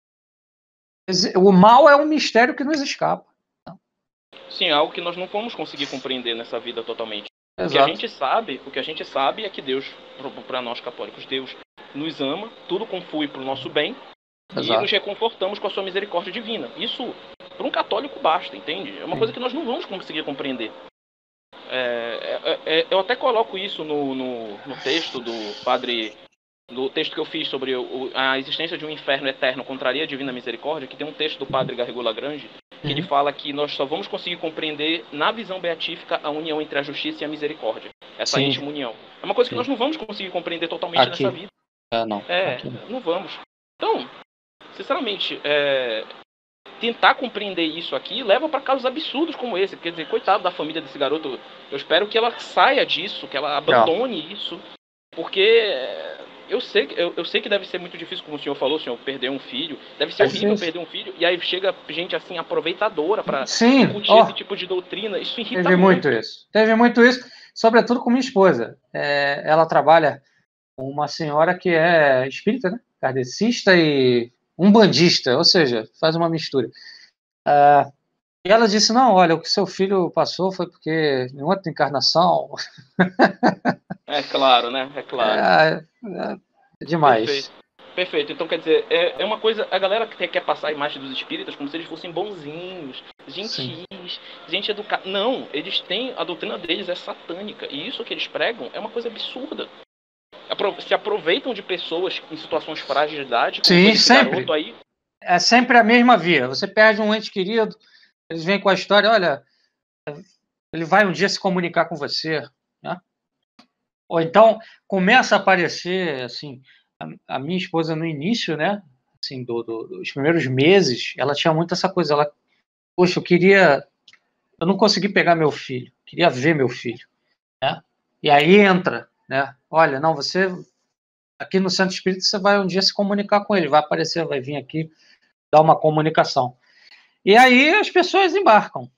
S2: O mal é um mistério que nos escapa.
S3: Sim, algo que nós não vamos conseguir compreender nessa vida totalmente.
S2: Exato.
S3: O que a gente sabe é que Deus, para nós católicos, Deus nos ama, tudo conflui para o nosso bem. Exato. E nos reconfortamos com a sua misericórdia divina. Isso, para um católico, basta, entende? É uma coisa que nós não vamos conseguir compreender. Eu até coloco isso no texto do padre no texto que eu fiz sobre a existência de um inferno eterno contraria a divina misericórdia, que tem um texto do padre Garrigou Lagrange, que ele fala que nós só vamos conseguir compreender na visão beatífica a união entre a justiça e a misericórdia. Essa íntima união. É uma coisa que nós não vamos conseguir compreender totalmente
S2: aqui.
S3: nessa vida.
S2: Não.
S3: Não vamos. Então, sinceramente, tentar compreender isso aqui leva para casos absurdos como esse. Quer dizer, coitado da família desse garoto. Eu espero que ela saia disso, que ela abandone isso. Porque eu sei que deve ser muito difícil, como o senhor falou, o senhor perder um filho. Deve ser horrível perder um filho. E aí chega gente assim, aproveitadora para discutir esse tipo de doutrina. Isso irrita muito.
S2: Teve muito isso. Sobretudo com minha esposa. Ela trabalha com uma senhora que é espírita, né? Kardecista e umbandista, ou seja, faz uma mistura. E ela disse, não, olha, o que seu filho passou foi porque em outra encarnação...
S3: É claro, né? É claro.
S2: É demais.
S3: Perfeito. Então, quer dizer, é uma coisa... A galera que quer passar a imagem dos espíritas como se eles fossem bonzinhos, gentis, gente educada. Não, eles têm... A doutrina deles é satânica. E isso que eles pregam é uma coisa absurda. Se aproveitam de pessoas em situações de fragilidade.
S2: Sim, sempre. Aí. É sempre a mesma via. Você perde um ente querido, eles vêm com a história, olha, ele vai um dia se comunicar com você, né? Ou então começa a aparecer, assim, a minha esposa no início, né? Assim, dos primeiros meses, ela tinha muito essa coisa, poxa, eu não consegui pegar meu filho, queria ver meu filho, né? E aí entra, né? Olha, não, você aqui no Centro Espírita você vai um dia se comunicar com ele, vai aparecer, vai vir aqui dar uma comunicação. E aí as pessoas embarcam.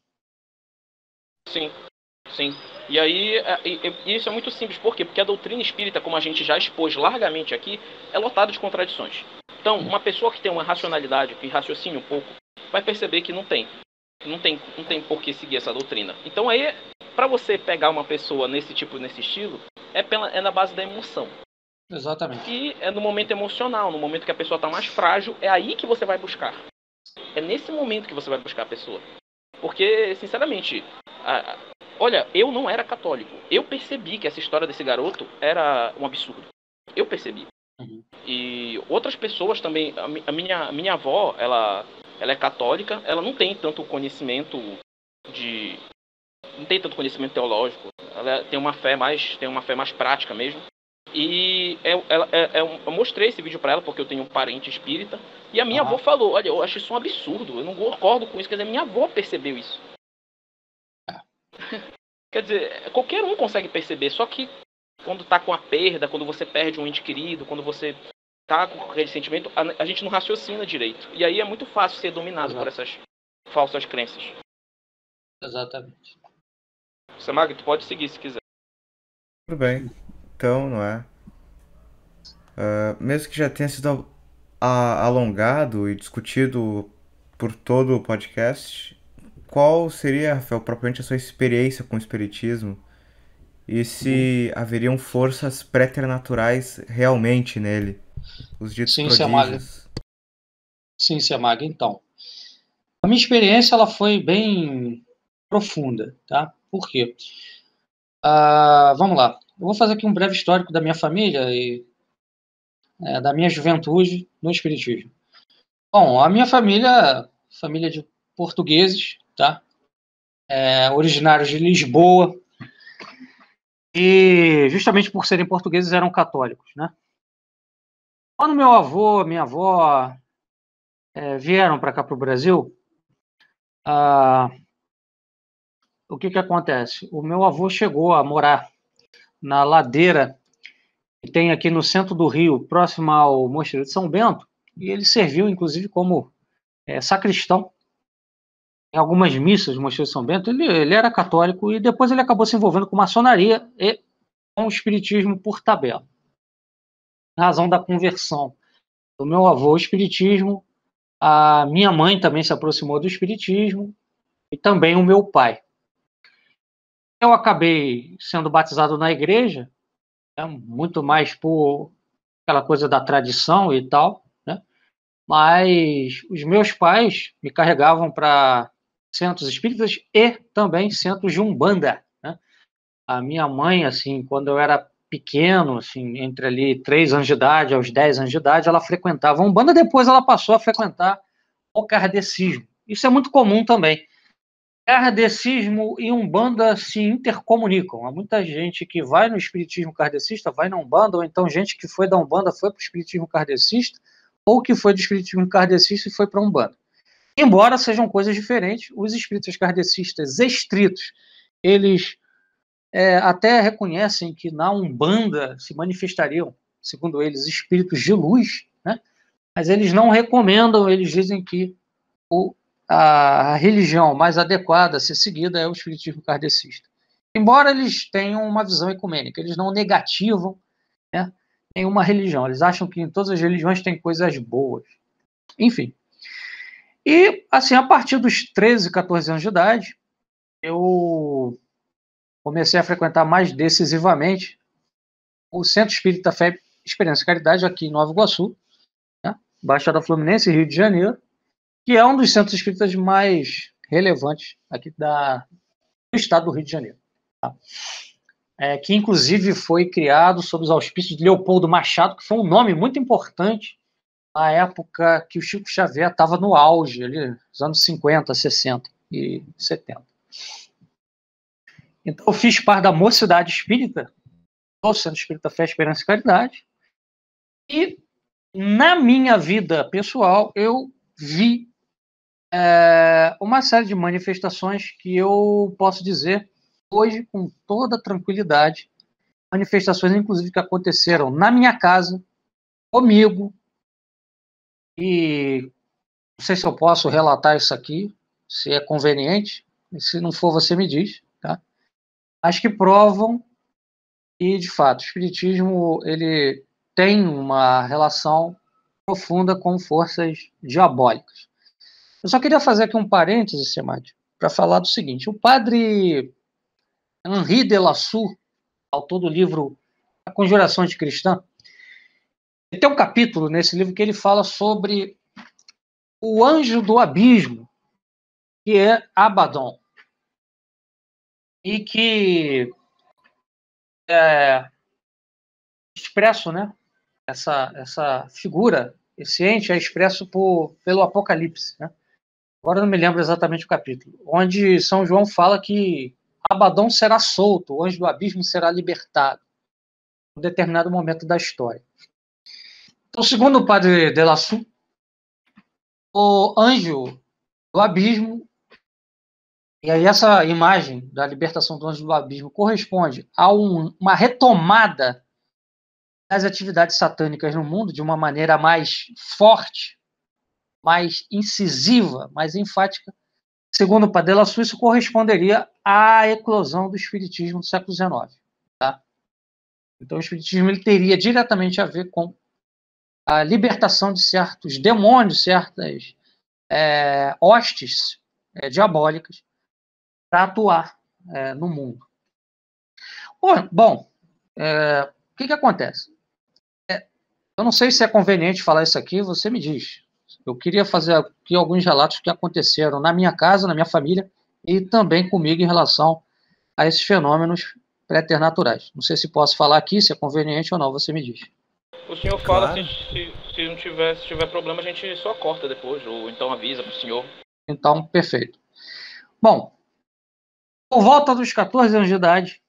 S3: Sim. E aí, isso é muito simples. Por quê? Porque a doutrina espírita, como a gente já expôs largamente aqui, é lotada de contradições. Então, uma pessoa que tem uma racionalidade, que raciocina um pouco, vai perceber que não tem por que seguir essa doutrina. Então aí, para você pegar uma pessoa nesse estilo, é na base da emoção.
S2: Exatamente.
S3: E é no momento emocional, no momento que a pessoa está mais frágil, é aí que você vai buscar. É nesse momento que você vai buscar a pessoa. Porque, sinceramente, olha, eu não era católico. Eu percebi que essa história desse garoto era um absurdo. Eu percebi. E outras pessoas também. A minha avó, ela é católica, ela não tem tanto conhecimento não tem tanto conhecimento teológico. Ela tem uma fé mais prática mesmo. E eu mostrei esse vídeo pra ela porque eu tenho um parente espírita. E a minha avó falou, olha, eu acho isso um absurdo, eu não concordo com isso. Quer dizer, minha avó percebeu isso. Quer dizer, qualquer um consegue perceber, só que quando tá com a perda, quando você perde um ente querido, quando você tá com aquele sentimento, a gente não raciocina direito. E aí é muito fácil ser dominado por essas falsas crenças.
S2: Exatamente.
S3: Samag, tu pode seguir se quiser.
S1: Tudo bem. Então, não é? Mesmo que já tenha sido alongado e discutido por todo o podcast, qual seria, Rafael, propriamente a sua experiência com o espiritismo? E se haveriam forças preternaturais realmente nele? Os ditos prodígios.
S2: Sim, Samag. Então, a minha experiência ela foi bem profunda, tá? Por quê? Vamos lá. Eu vou fazer aqui um breve histórico da minha família e da minha juventude no espiritismo. Bom, a minha família de portugueses, tá? Originários de Lisboa, e justamente por serem portugueses eram católicos, né? Quando meu avô, minha avó vieram para cá para o Brasil, o que acontece? O meu avô chegou a morar na ladeira que tem aqui no centro do Rio, próximo ao Mosteiro de São Bento, e ele serviu, inclusive, como sacristão em algumas missas do Mosteiro de São Bento. Ele era católico e depois ele acabou se envolvendo com maçonaria e com o espiritismo por tabela. Em razão da conversão do meu avô ao espiritismo, a minha mãe também se aproximou do espiritismo e também o meu pai. Eu acabei sendo batizado na igreja, muito mais por aquela coisa da tradição e tal, né? Mas os meus pais me carregavam para centros espíritas e também centros de umbanda, né? A minha mãe, assim, quando eu era pequeno, assim, entre ali 3 anos de idade aos 10 anos de idade, ela frequentava a Umbanda, depois ela passou a frequentar o kardecismo. Isso é muito comum também. Kardecismo e Umbanda se intercomunicam. Há muita gente que vai no espiritismo kardecista, vai na Umbanda, ou então gente que foi da Umbanda foi para o espiritismo kardecista, ou que foi do espiritismo kardecista e foi para a Umbanda. Embora sejam coisas diferentes, os espíritas kardecistas estritos, eles até reconhecem que na Umbanda se manifestariam, segundo eles, espíritos de luz, né? Mas eles não recomendam, eles dizem que a religião mais adequada a ser seguida é o espiritismo kardecista. Embora eles tenham uma visão ecumênica, eles não negativam, né, nenhuma religião. Eles acham que em todas as religiões tem coisas boas. Enfim. E, assim, a partir dos 13, 14 anos de idade, eu comecei a frequentar mais decisivamente o Centro Espírita Fé, Esperança e Caridade, aqui em Nova Iguaçu, né, Baixada Fluminense, Rio de Janeiro, que é um dos centros espíritas mais relevantes aqui do estado do Rio de Janeiro. Tá? Que, inclusive, foi criado sob os auspícios de Leopoldo Machado, que foi um nome muito importante na época que o Chico Xavier estava no auge, ali, nos anos 50, 60 e 70. Então, eu fiz parte da Mocidade Espírita, do Centro Espírita Fé, Esperança e Caridade, e, na minha vida pessoal, eu vi uma série de manifestações que eu posso dizer hoje com toda tranquilidade, manifestações inclusive que aconteceram na minha casa, comigo, e não sei se eu posso relatar isso aqui, se é conveniente, e se não for você me diz, tá? Mas que provam que, de fato, o espiritismo ele tem uma relação profunda com forças diabólicas. Eu só queria fazer aqui um parêntese, Semade, para falar do seguinte. O padre Henri de Lassou, autor do livro A Conjuração Anticristã, ele tem um capítulo nesse livro que ele fala sobre o anjo do abismo, que é Abaddon, e que expresso, né, essa figura, esse ente é expresso pelo Apocalipse, né? Agora eu não me lembro exatamente o capítulo, onde São João fala que Abaddon será solto, o anjo do abismo será libertado em um determinado momento da história. Então, segundo o padre de Lassou, o anjo do abismo, e aí essa imagem da libertação do anjo do abismo corresponde a uma retomada das atividades satânicas no mundo de uma maneira mais forte, mais incisiva, mais enfática. Segundo o padre de Lassou, isso corresponderia à eclosão do espiritismo do século XIX. Tá? Então, o espiritismo ele teria diretamente a ver com a libertação de certos demônios, certas hostes diabólicas para atuar no mundo. Bom, o que acontece? Eu não sei se é conveniente falar isso aqui, você me diz. Eu queria fazer aqui alguns relatos que aconteceram na minha casa, na minha família, e também comigo em relação a esses fenômenos preternaturais. Não sei se posso falar aqui, se é conveniente ou não, você me diz.
S3: O senhor fala, claro. se não tiver, se tiver problema, a gente só corta depois, ou então avisa para o senhor.
S2: Então, perfeito. Bom, por volta dos 14 anos de idade,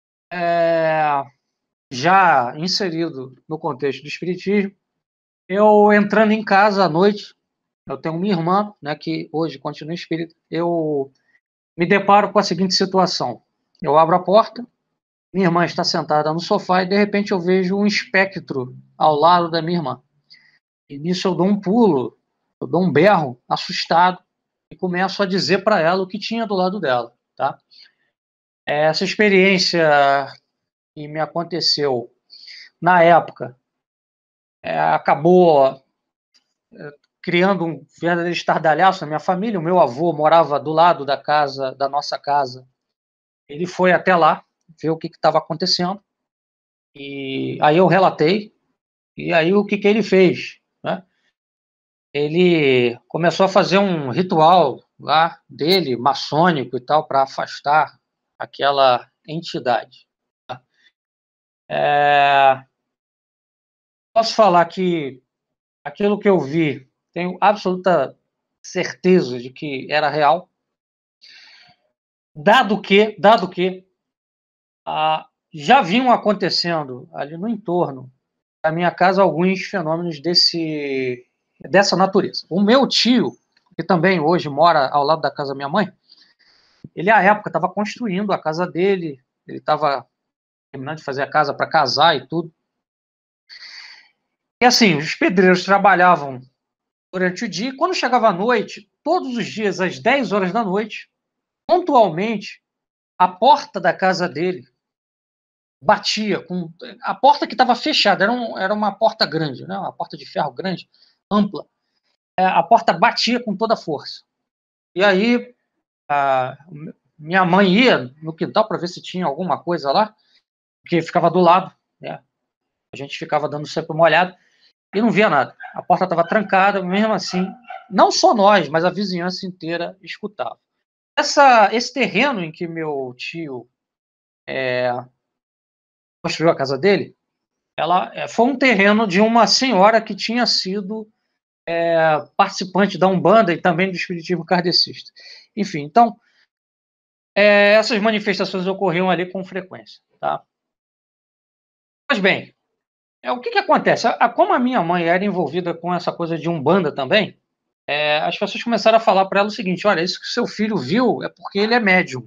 S2: já inserido no contexto do espiritismo, eu entrando em casa à noite, eu tenho minha irmã, né, que hoje continua espírita, eu me deparo com a seguinte situação. Eu abro a porta, minha irmã está sentada no sofá e, de repente, eu vejo um espectro ao lado da minha irmã. E nisso eu dou um pulo, eu dou um berro, assustado, e começo a dizer para ela o que tinha do lado dela. Tá? Essa experiência que me aconteceu na época acabou criando um verdadeiro estardalhaço na minha família. O meu avô morava do lado da nossa casa. Ele foi até lá ver o que estava acontecendo. E aí eu relatei. E aí o que ele fez? Né? Ele começou a fazer um ritual lá dele, maçônico e tal, para afastar aquela entidade. Tá? Posso falar que aquilo que eu vi, tenho absoluta certeza de que era real, dado que já vinham acontecendo ali no entorno da minha casa alguns fenômenos dessa natureza. O meu tio, que também hoje mora ao lado da casa da minha mãe, ele, à época, estava construindo a casa dele, ele estava terminando de fazer a casa para casar e tudo. E assim, os pedreiros trabalhavam durante o dia, e quando chegava a noite, todos os dias, às 10 horas da noite, pontualmente, a porta da casa dele batia com a porta que estava fechada, era uma porta grande, né? Uma porta de ferro grande, ampla. A porta batia com toda a força. E aí minha mãe ia no quintal para ver se tinha alguma coisa lá, porque ficava do lado, né? A gente ficava dando sempre uma olhada e não via nada. A porta estava trancada, mesmo assim, não só nós, mas a vizinhança inteira escutava. Esse terreno em que meu tio construiu a casa dele, foi um terreno de uma senhora que tinha sido participante da Umbanda e também do espiritismo kardecista. Enfim, então, essas manifestações ocorriam ali com frequência. Tá? Mas bem, o que acontece? Como a minha mãe era envolvida com essa coisa de Umbanda também, as pessoas começaram a falar para ela o seguinte: olha, isso que o seu filho viu é porque ele é médium.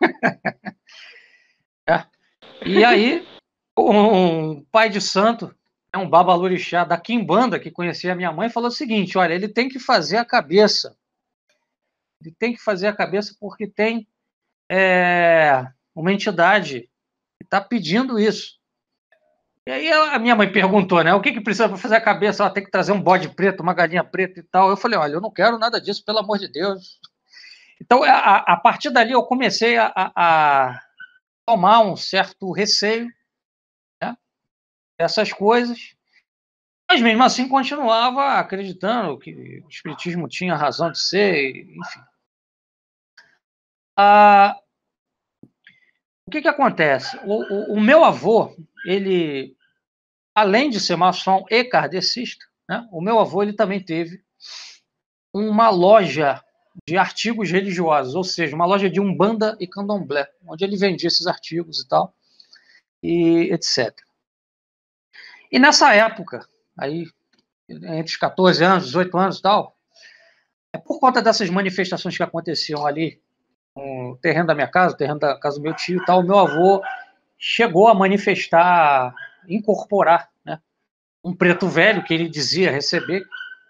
S2: E aí, um pai de santo, um babalorixá da Quimbanda, que conhecia a minha mãe, falou o seguinte: olha, ele tem que fazer a cabeça. Ele tem que fazer a cabeça porque tem uma entidade que está pedindo isso. E aí a minha mãe perguntou, né? O que precisa para fazer a cabeça? Ela tem que trazer um bode preto, uma galinha preta e tal. Eu falei, olha, eu não quero nada disso, pelo amor de Deus. Então, a partir dali, eu comecei a tomar um certo receio, né, dessas coisas. Mas, mesmo assim, continuava acreditando que o espiritismo tinha razão de ser, enfim. O que acontece? O meu avô, ele, além de ser maçom e kardecista, né, o meu avô ele também teve uma loja de artigos religiosos, ou seja, uma loja de Umbanda e Candomblé, onde ele vendia esses artigos e tal, e etc. E nessa época, aí, entre os 14 anos, 18 anos e tal, por conta dessas manifestações que aconteciam ali no terreno da minha casa, no terreno da casa do meu tio e tal, o meu avô chegou a manifestar, incorporar, né, um preto velho que ele dizia receber,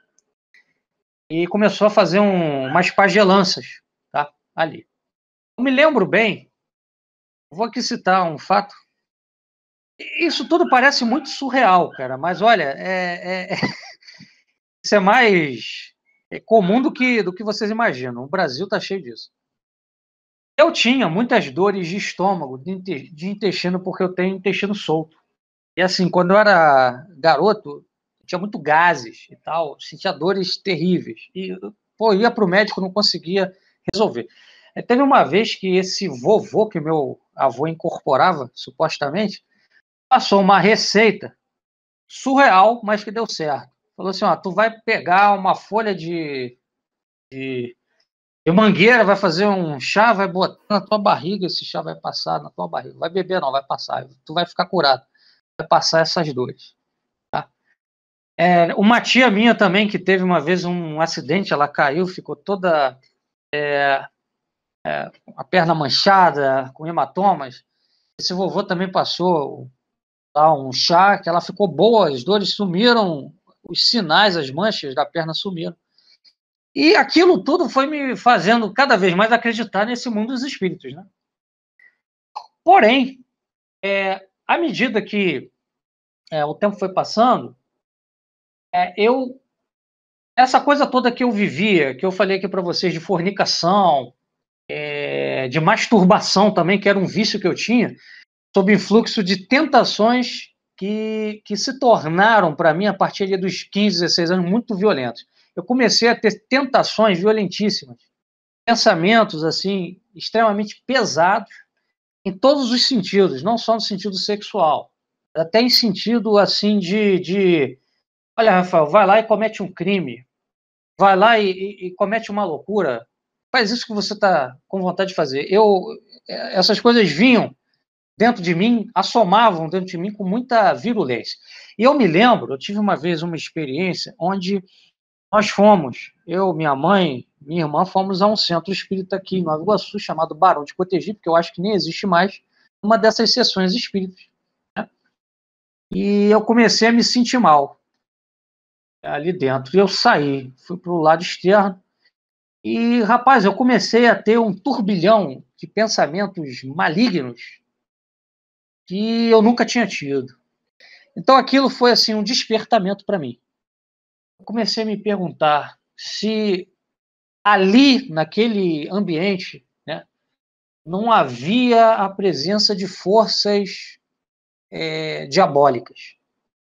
S2: e começou a fazer umas pagelanças, tá, ali. Eu me lembro bem, vou aqui citar um fato. Isso tudo parece muito surreal, cara, mas olha, isso é mais comum do que vocês imaginam. O Brasil está cheio disso. Eu tinha muitas dores de estômago, de intestino, porque eu tenho intestino solto. E assim, quando eu era garoto, tinha muito gases e tal, sentia dores terríveis. E, pô, ia para o médico, não conseguia resolver. Teve uma vez que esse vovô que meu avô incorporava, supostamente, passou uma receita surreal, mas que deu certo. Falou assim, ó, tu vai pegar uma folha de mangueira, vai fazer um chá, vai botar na tua barriga, esse chá vai passar na tua barriga. Vai beber não, vai passar. Tu vai ficar curado. Vai passar essas dores. Tá? Uma tia minha também, que teve uma vez um acidente, ela caiu, ficou toda a perna manchada, com hematomas. Esse vovô também passou um chá, que ela ficou boa, as dores sumiram, os sinais, as manchas da perna sumiram. E aquilo tudo foi me fazendo cada vez mais acreditar nesse mundo dos espíritos, né? Porém, à medida que o tempo foi passando, essa coisa toda que eu vivia, que eu falei aqui para vocês, de fornicação, de masturbação também, que era um vício que eu tinha, sob influxo de tentações que se tornaram, para mim, a partir ali dos 15, 16 anos, muito violentos. Eu comecei a ter tentações violentíssimas, pensamentos assim extremamente pesados em todos os sentidos, não só no sentido sexual, até em sentido assim olha, Rafael, vai lá e comete um crime, vai lá e comete uma loucura, faz isso que você está com vontade de fazer. Essas coisas vinham dentro de mim, assomavam dentro de mim com muita virulência. E eu me lembro, eu tive uma vez uma experiência onde nós fomos, eu, minha mãe, minha irmã, fomos a um centro espírita aqui em Nova Iguaçu, chamado Barão de Cotegipe, que eu acho que nem existe mais, uma dessas sessões espíritas. Né? E eu comecei a me sentir mal ali dentro. E eu saí, fui para o lado externo, e, rapaz, eu comecei a ter um turbilhão de pensamentos malignos que eu nunca tinha tido. Então aquilo foi assim um despertamento para mim. Eu comecei a me perguntar se ali, naquele ambiente, né, não havia a presença de forças diabólicas.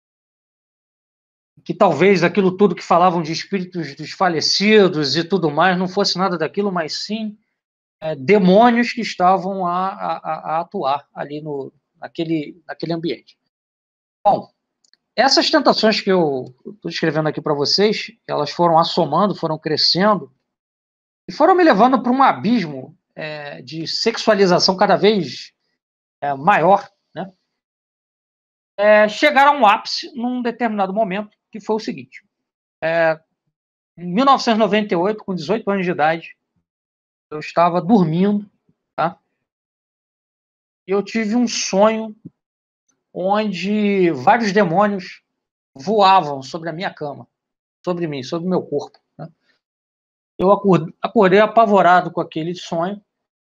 S2: Que talvez aquilo tudo que falavam de espíritos dos falecidos e tudo mais não fosse nada daquilo, mas sim demônios que estavam a atuar ali naquele ambiente. Bom, essas tentações que eu estou escrevendo aqui para vocês, elas foram assomando, foram crescendo e foram me levando para um abismo de sexualização cada vez maior, né? Chegaram a um ápice num determinado momento, que foi o seguinte. Em 1998, com 18 anos de idade, eu estava dormindo, tá? E eu tive um sonho onde vários demônios voavam sobre a minha cama, sobre mim, sobre o meu corpo. Né? Eu acordei apavorado com aquele sonho.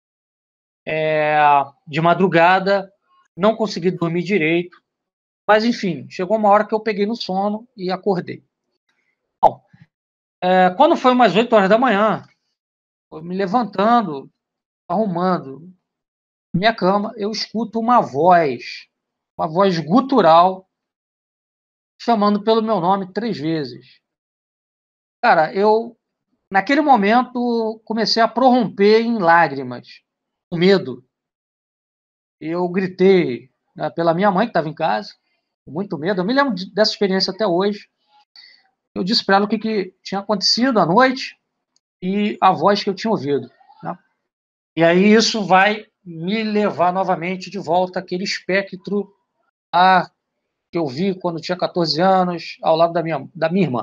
S2: De madrugada, não consegui dormir direito, mas enfim, chegou uma hora que eu peguei no sono e acordei. Bom, quando foi umas 8 horas da manhã, eu me levantando, arrumando minha cama, eu escuto uma voz gutural, chamando pelo meu nome 3 vezes. Cara, eu, naquele momento, comecei a prorromper em lágrimas, com medo. Eu gritei, né, pela minha mãe, que estava em casa, com muito medo. Eu me lembro dessa experiência até hoje. Eu disse para ela o que tinha acontecido à noite e a voz que eu tinha ouvido. Né? E aí isso vai me levar novamente de volta àquele espectro que eu vi quando tinha 14 anos, ao lado da minha irmã.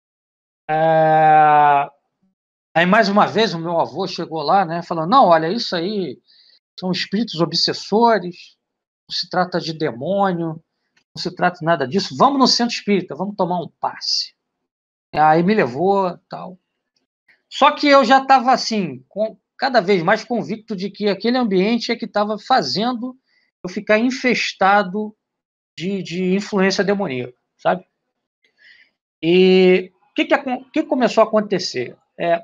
S2: Aí, mais uma vez, o meu avô chegou lá, né, falando, não, olha, isso aí são espíritos obsessores, não se trata de demônio, não se trata de nada disso, vamos no centro espírita, vamos tomar um passe. Aí me levou, tal. Só que eu já estava, assim, cada vez mais convicto de que aquele ambiente é que estava fazendo eu ficar infestado de influência demoníaca, sabe? E o que começou a acontecer?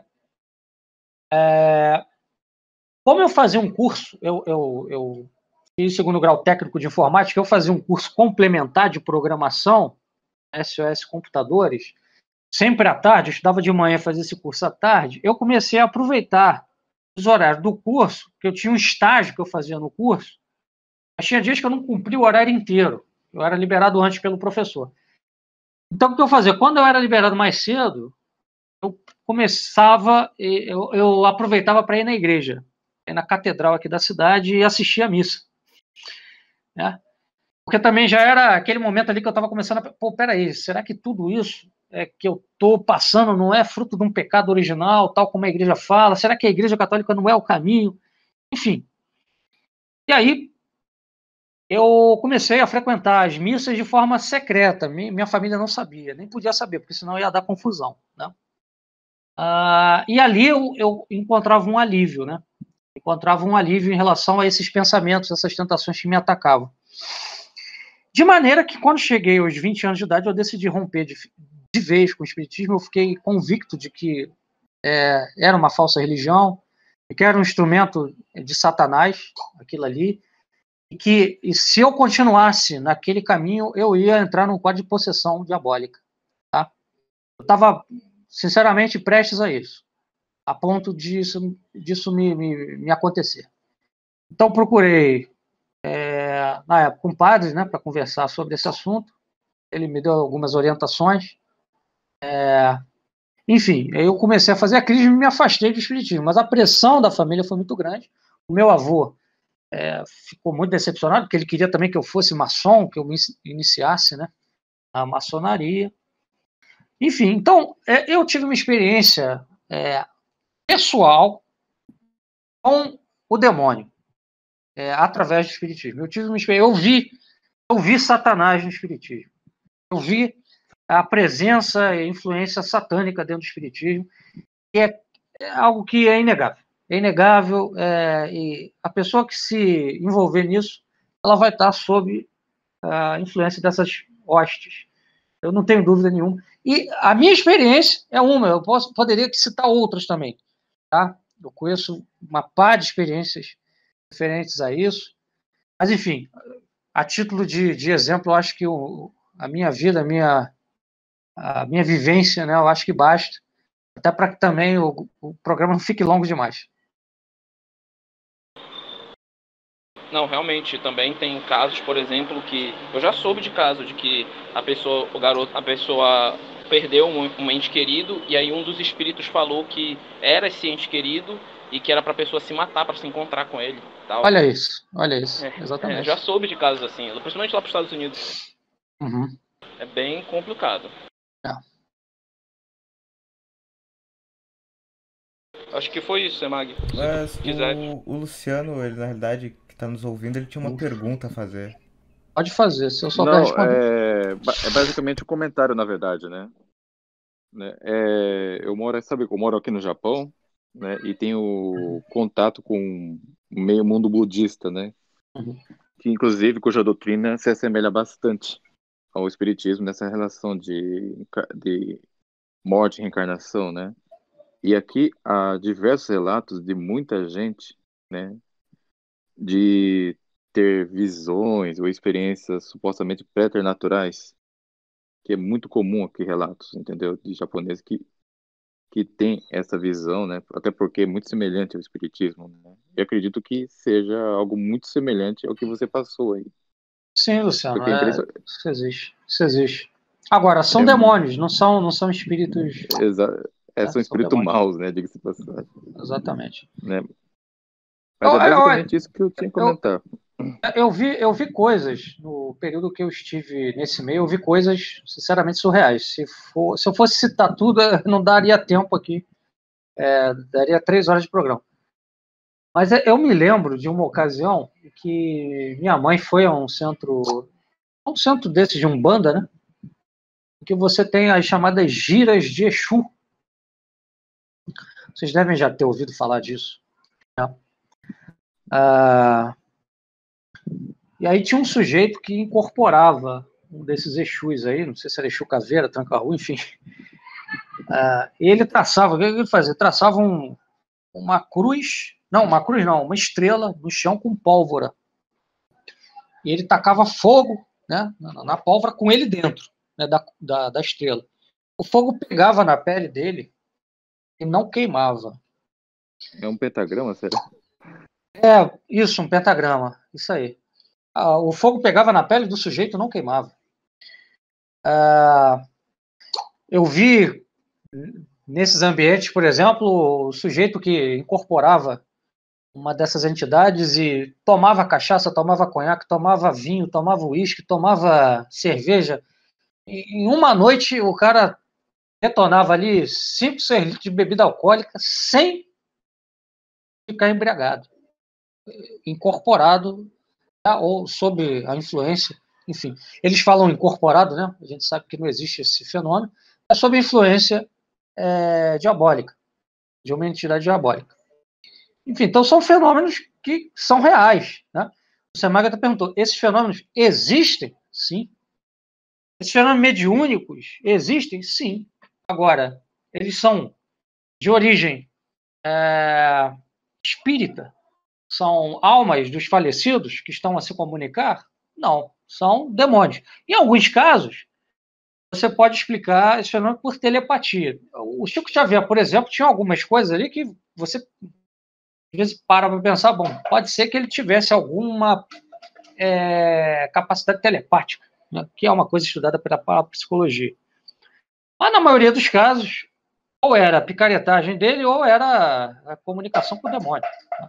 S2: Como eu fazia um curso, eu fiz segundo grau técnico de informática, eu fazia um curso complementar de programação, SOS Computadores, sempre à tarde, eu estudava de manhã, fazia esse curso à tarde, eu comecei a aproveitar os horários do curso, que eu tinha um estágio que eu fazia no curso, mas tinha dias que eu não cumpria o horário inteiro, eu era liberado antes pelo professor. Então, o que eu fazia? Quando eu era liberado mais cedo, eu começava, eu aproveitava para ir na igreja, na catedral aqui da cidade e assistir a missa. Né? Porque também já era aquele momento ali que eu estava começando a... Pô, peraí, será que tudo isso que eu estou passando não é fruto de um pecado original, tal como a igreja fala? Será que a igreja católica não é o caminho? Enfim. E aí, eu comecei a frequentar as missas de forma secreta. Minha família não sabia, nem podia saber, porque senão ia dar confusão. Né? E ali eu encontrava um alívio, né? Encontrava um alívio em relação a esses pensamentos, essas tentações que me atacavam. De maneira que, quando cheguei aos 20 anos de idade, eu decidi romper de vez com o espiritismo. Eu fiquei convicto de que era uma falsa religião, que era um instrumento de Satanás, aquilo ali, e se eu continuasse naquele caminho, eu ia entrar num quadro de possessão diabólica. Tá? Eu estava, sinceramente, prestes a isso, a ponto disso me acontecer. Então, procurei na época, um padre, né, para conversar sobre esse assunto. Ele me deu algumas orientações. Enfim, eu comecei a fazer a crise e me afastei do espiritismo, mas a pressão da família foi muito grande. O meu avô ficou muito decepcionado, porque ele queria também que eu fosse maçom, que eu me iniciasse, né, na maçonaria. Enfim, então, eu tive uma experiência pessoal com o demônio, através do espiritismo. Eu tive uma experiência, eu vi Satanás no espiritismo. Eu vi a presença e influência satânica dentro do espiritismo, que é algo que é inegável. É inegável, e a pessoa que se envolver nisso, ela vai estar sob a influência dessas hostes. Eu não tenho dúvida nenhuma. E a minha experiência é uma, eu poderia citar outras também. Tá? Eu conheço uma par de experiências diferentes a isso. Mas, enfim, a título de exemplo, eu acho que a minha vida, a minha vivência, né, eu acho que basta, até para que também o programa não fique longo demais.
S3: Não, realmente, também tem casos, por exemplo, que eu já soube de caso de que a pessoa perdeu um ente querido e aí um dos espíritos falou que era esse ente querido e que era para a pessoa se matar para se encontrar com ele. Tal.
S2: Olha isso, exatamente.
S3: Já soube de casos assim, principalmente lá para os Estados Unidos.
S2: Uhum.
S3: É bem complicado. Acho que foi isso, Mag.
S1: Mas o Luciano, ele na realidade, que está nos ouvindo, ele tinha uma pergunta a fazer.
S2: Pode fazer, se eu souber responder.
S4: É basicamente um comentário, na verdade, né? Eu moro aqui no Japão, né? E tenho contato com o meio mundo budista, né?
S2: Uhum.
S4: Que, inclusive, cuja doutrina se assemelha bastante ao espiritismo nessa relação de morte e reencarnação, né? E aqui há diversos relatos de muita gente, né, de ter visões ou experiências supostamente preternaturais, que é muito comum aqui relatos, entendeu, de japoneses que tem essa visão, né, até porque é muito semelhante ao espiritismo, né? Eu acredito que seja algo muito semelhante ao que você passou aí.
S2: Sim, Luciano,
S4: Porque
S2: isso existe. Agora, são demônios, não são espíritos...
S4: São espíritos maus, né? Diga-se de passagem.
S2: Exatamente.
S4: Né? Mas é basicamente isso que eu tinha que comentar.
S2: Eu vi coisas no período que eu estive nesse meio, eu vi coisas sinceramente surreais. Se eu fosse citar tudo, não daria tempo aqui. Daria 3 horas de programa. Mas eu me lembro de uma ocasião que minha mãe foi a um centro desses de Umbanda, né? Que você tem as chamadas giras de Exu. Vocês devem já ter ouvido falar disso. Né? E aí tinha um sujeito que incorporava um desses Exus aí, não sei se era Exu Caveira, Tranca-Rua, enfim. Ele traçava, o que ele fazia? Traçava uma cruz não, uma estrela no chão com pólvora. E ele tacava fogo, né, na pólvora com ele dentro, né, da estrela. O fogo pegava na pele dele e não queimava.
S4: É um pentagrama, será?
S2: Isso, um pentagrama. Isso aí. O fogo pegava na pele do sujeito e não queimava. Eu vi nesses ambientes, por exemplo, o sujeito que incorporava uma dessas entidades e tomava cachaça, tomava conhaque, tomava vinho, tomava uísque, tomava cerveja. Em uma noite, o cara detonava ali 5, 6 litros de bebida alcoólica sem ficar embriagado, incorporado, tá? Ou sob a influência, enfim. Eles falam incorporado, né? A gente sabe que não existe esse fenômeno, é sob a influência diabólica, de uma entidade diabólica. Enfim, então são fenômenos que são reais, né? O Semagata perguntou, esses fenômenos existem? Sim. Esses fenômenos mediúnicos existem? Sim. Agora, eles são de origem espírita? São almas dos falecidos que estão a se comunicar? Não, são demônios. Em alguns casos, você pode explicar esse fenômeno por telepatia. O Chico Xavier, por exemplo, tinha algumas coisas ali que você às vezes para pensar, bom, pode ser que ele tivesse alguma capacidade telepática, né, que é uma coisa estudada pela psicologia. Mas na maioria dos casos, ou era a picaretagem dele, ou era a comunicação com o demônio.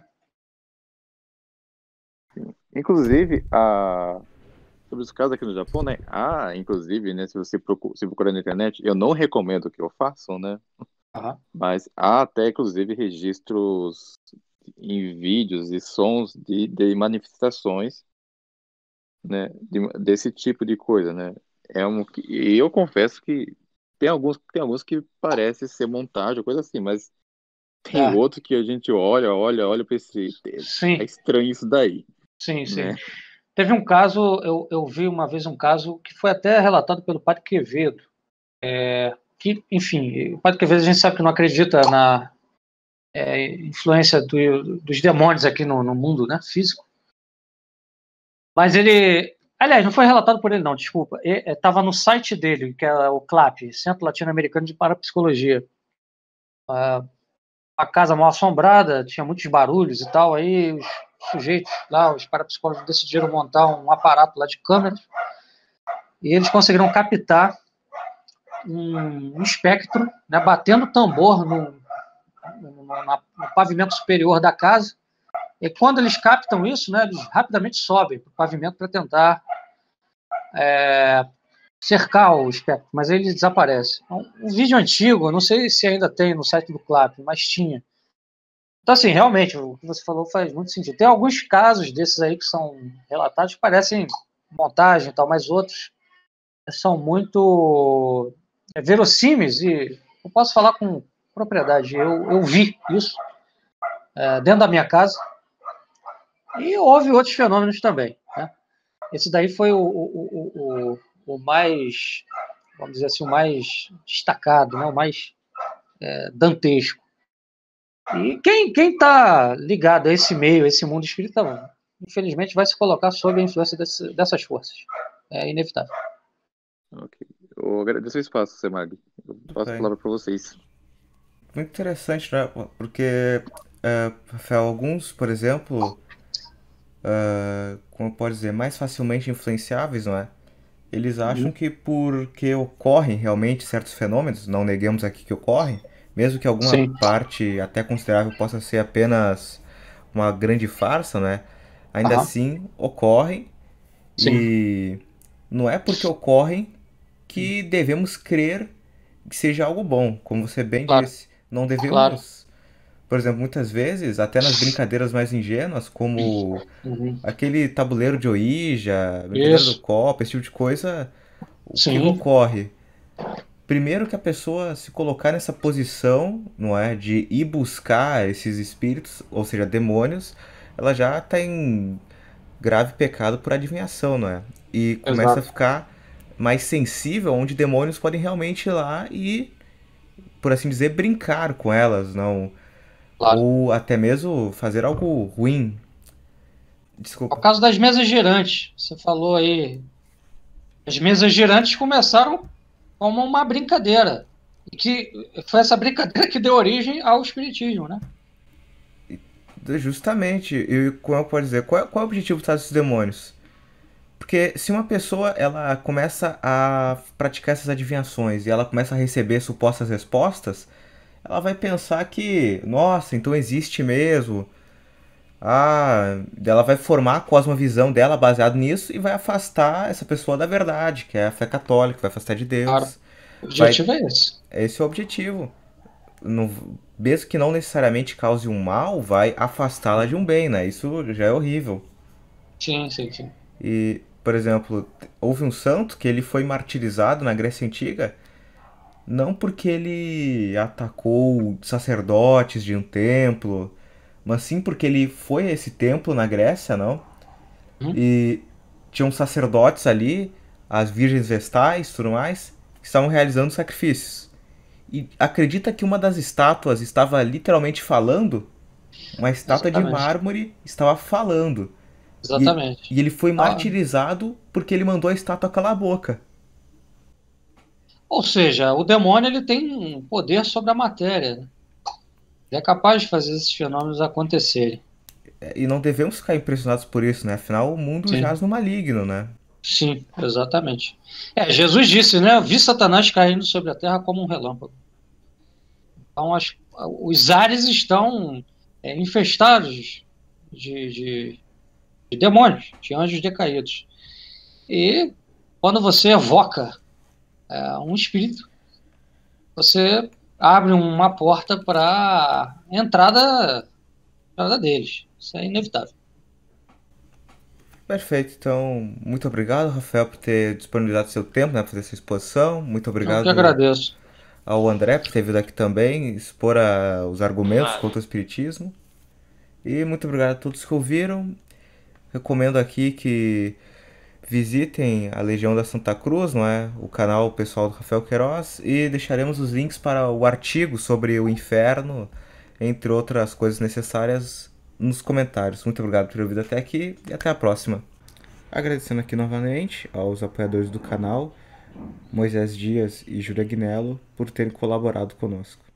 S4: Inclusive, sobre os casos aqui no Japão, né? Inclusive, né? Se você procurar na internet, eu não recomendo que o façam, né?
S2: Uhum.
S4: Mas há até, inclusive, registros em vídeos e sons de manifestações, né? Desse tipo de coisa, né? E eu confesso que tem alguns que parecem ser montagem, coisa assim, mas tem outro que a gente olha para esse.
S2: Sim.
S4: É estranho isso daí.
S2: Sim,
S4: né?
S2: sim. Teve um caso, eu vi uma vez um caso que foi até relatado pelo Padre Quevedo, que, enfim, o Padre Quevedo a gente sabe que não acredita na influência dos demônios aqui no mundo, né, físico. Mas ele, aliás, não foi relatado por ele não, desculpa, estava no site dele, que é o CLAP, Centro Latino-Americano de Parapsicologia. A casa mal assombrada, tinha muitos barulhos e tal, aí os sujeitos lá, os parapsicólogos decidiram montar um aparato lá de câmeras e eles conseguiram captar um espectro, né, batendo tambor no pavimento superior da casa. E quando eles captam isso, né, eles rapidamente sobem para o pavimento para tentar cercar o espectro, mas ele desaparece. Um vídeo antigo, não sei se ainda tem no site do CLAP, mas tinha. Então, assim, realmente, o que você falou faz muito sentido. Tem alguns casos desses aí que são relatados que parecem montagem e tal, mas outros são muito verossímeis e eu posso falar com propriedade. Eu vi isso dentro da minha casa e houve outros fenômenos também. Né? Esse daí foi o mais, vamos dizer assim, o mais destacado, né? O mais dantesco. E quem está ligado a esse meio, a esse mundo espírita, infelizmente vai se colocar sob a influência dessas forças. É inevitável.
S4: Ok. Eu agradeço o espaço, Semag. Eu passo a palavra para vocês.
S1: Muito interessante, né? Porque, Rafael, alguns, por exemplo, como pode dizer, mais facilmente influenciáveis, não é? Eles acham que porque ocorrem realmente certos fenômenos, não neguemos aqui que ocorrem, mesmo que alguma parte até considerável possa ser apenas uma grande farsa, né? Ainda assim ocorrem.
S2: Sim.
S1: E não é porque ocorrem que devemos crer que seja algo bom, como você bem disse. Não devemos, por exemplo, muitas vezes, até nas brincadeiras mais ingênuas, como aquele tabuleiro de Ouija, brincadeira do copo, esse tipo de coisa, o que ocorre? Primeiro que a pessoa se colocar nessa posição, não é, de ir buscar esses espíritos, ou seja, demônios, ela já está em grave pecado por adivinhação, não é? E começa a ficar mais sensível, onde demônios podem realmente ir lá e, por assim dizer, brincar com elas, não? Ou até mesmo fazer algo ruim. Desculpa.
S2: É o caso das mesas girantes. Você falou aí. As mesas girantes começaram como uma brincadeira. E que foi essa brincadeira que deu origem ao espiritismo, né?
S1: Justamente. E como eu posso dizer, qual é o objetivo desses demônios? Porque se uma pessoa ela começa a praticar essas adivinhações e ela começa a receber supostas respostas, ela vai pensar que, nossa, então existe mesmo. Ela vai formar a cosmovisão dela baseado nisso e vai afastar essa pessoa da verdade, que é a fé católica, vai afastar de Deus.
S2: Claro. O objetivo é esse.
S1: Esse é o objetivo. Mesmo que não necessariamente cause um mal, vai afastá-la de um bem, né? Isso já é horrível.
S2: Sim.
S1: E, por exemplo, houve um santo que ele foi martirizado na Grécia Antiga não porque ele atacou sacerdotes de um templo, mas sim porque ele foi a esse templo na Grécia, não? E tinham sacerdotes ali, as virgens vestais e tudo mais, que estavam realizando sacrifícios. E acredita que uma das estátuas estava literalmente falando? Uma estátua de mármore estava falando.
S2: Exatamente.
S1: E ele foi martirizado porque ele mandou a estátua calar a boca.
S2: Ou seja, o demônio ele tem um poder sobre a matéria. Né? Ele é capaz de fazer esses fenômenos acontecerem.
S1: E não devemos ficar impressionados por isso, né? Afinal, o mundo
S2: Sim.
S1: jaz no maligno, né?
S2: Sim, exatamente. Jesus disse, né? Vi Satanás caindo sobre a terra como um relâmpago. Então, os ares estão infestados de demônios, de anjos decaídos. E quando você evoca um espírito, você abre uma porta para a entrada deles. Isso é inevitável.
S1: Perfeito, então, muito obrigado, Rafael, por ter disponibilizado seu tempo, né, para fazer essa exposição. Muito
S2: Eu que
S1: obrigado
S2: agradeço.
S1: ao André por ter vindo aqui também expor os argumentos
S3: Nada.
S1: contra o espiritismo. E muito obrigado a todos que ouviram. Recomendo aqui que visitem a Legião da Santa Cruz, não é? O canal pessoal do Rafael Queiroz, e deixaremos os links para o artigo sobre o inferno, entre outras coisas necessárias, nos comentários. Muito obrigado por ter ouvido até aqui e até a próxima. Agradecendo aqui novamente aos apoiadores do canal, Moisés Dias e Júlia Guinello, por terem colaborado conosco.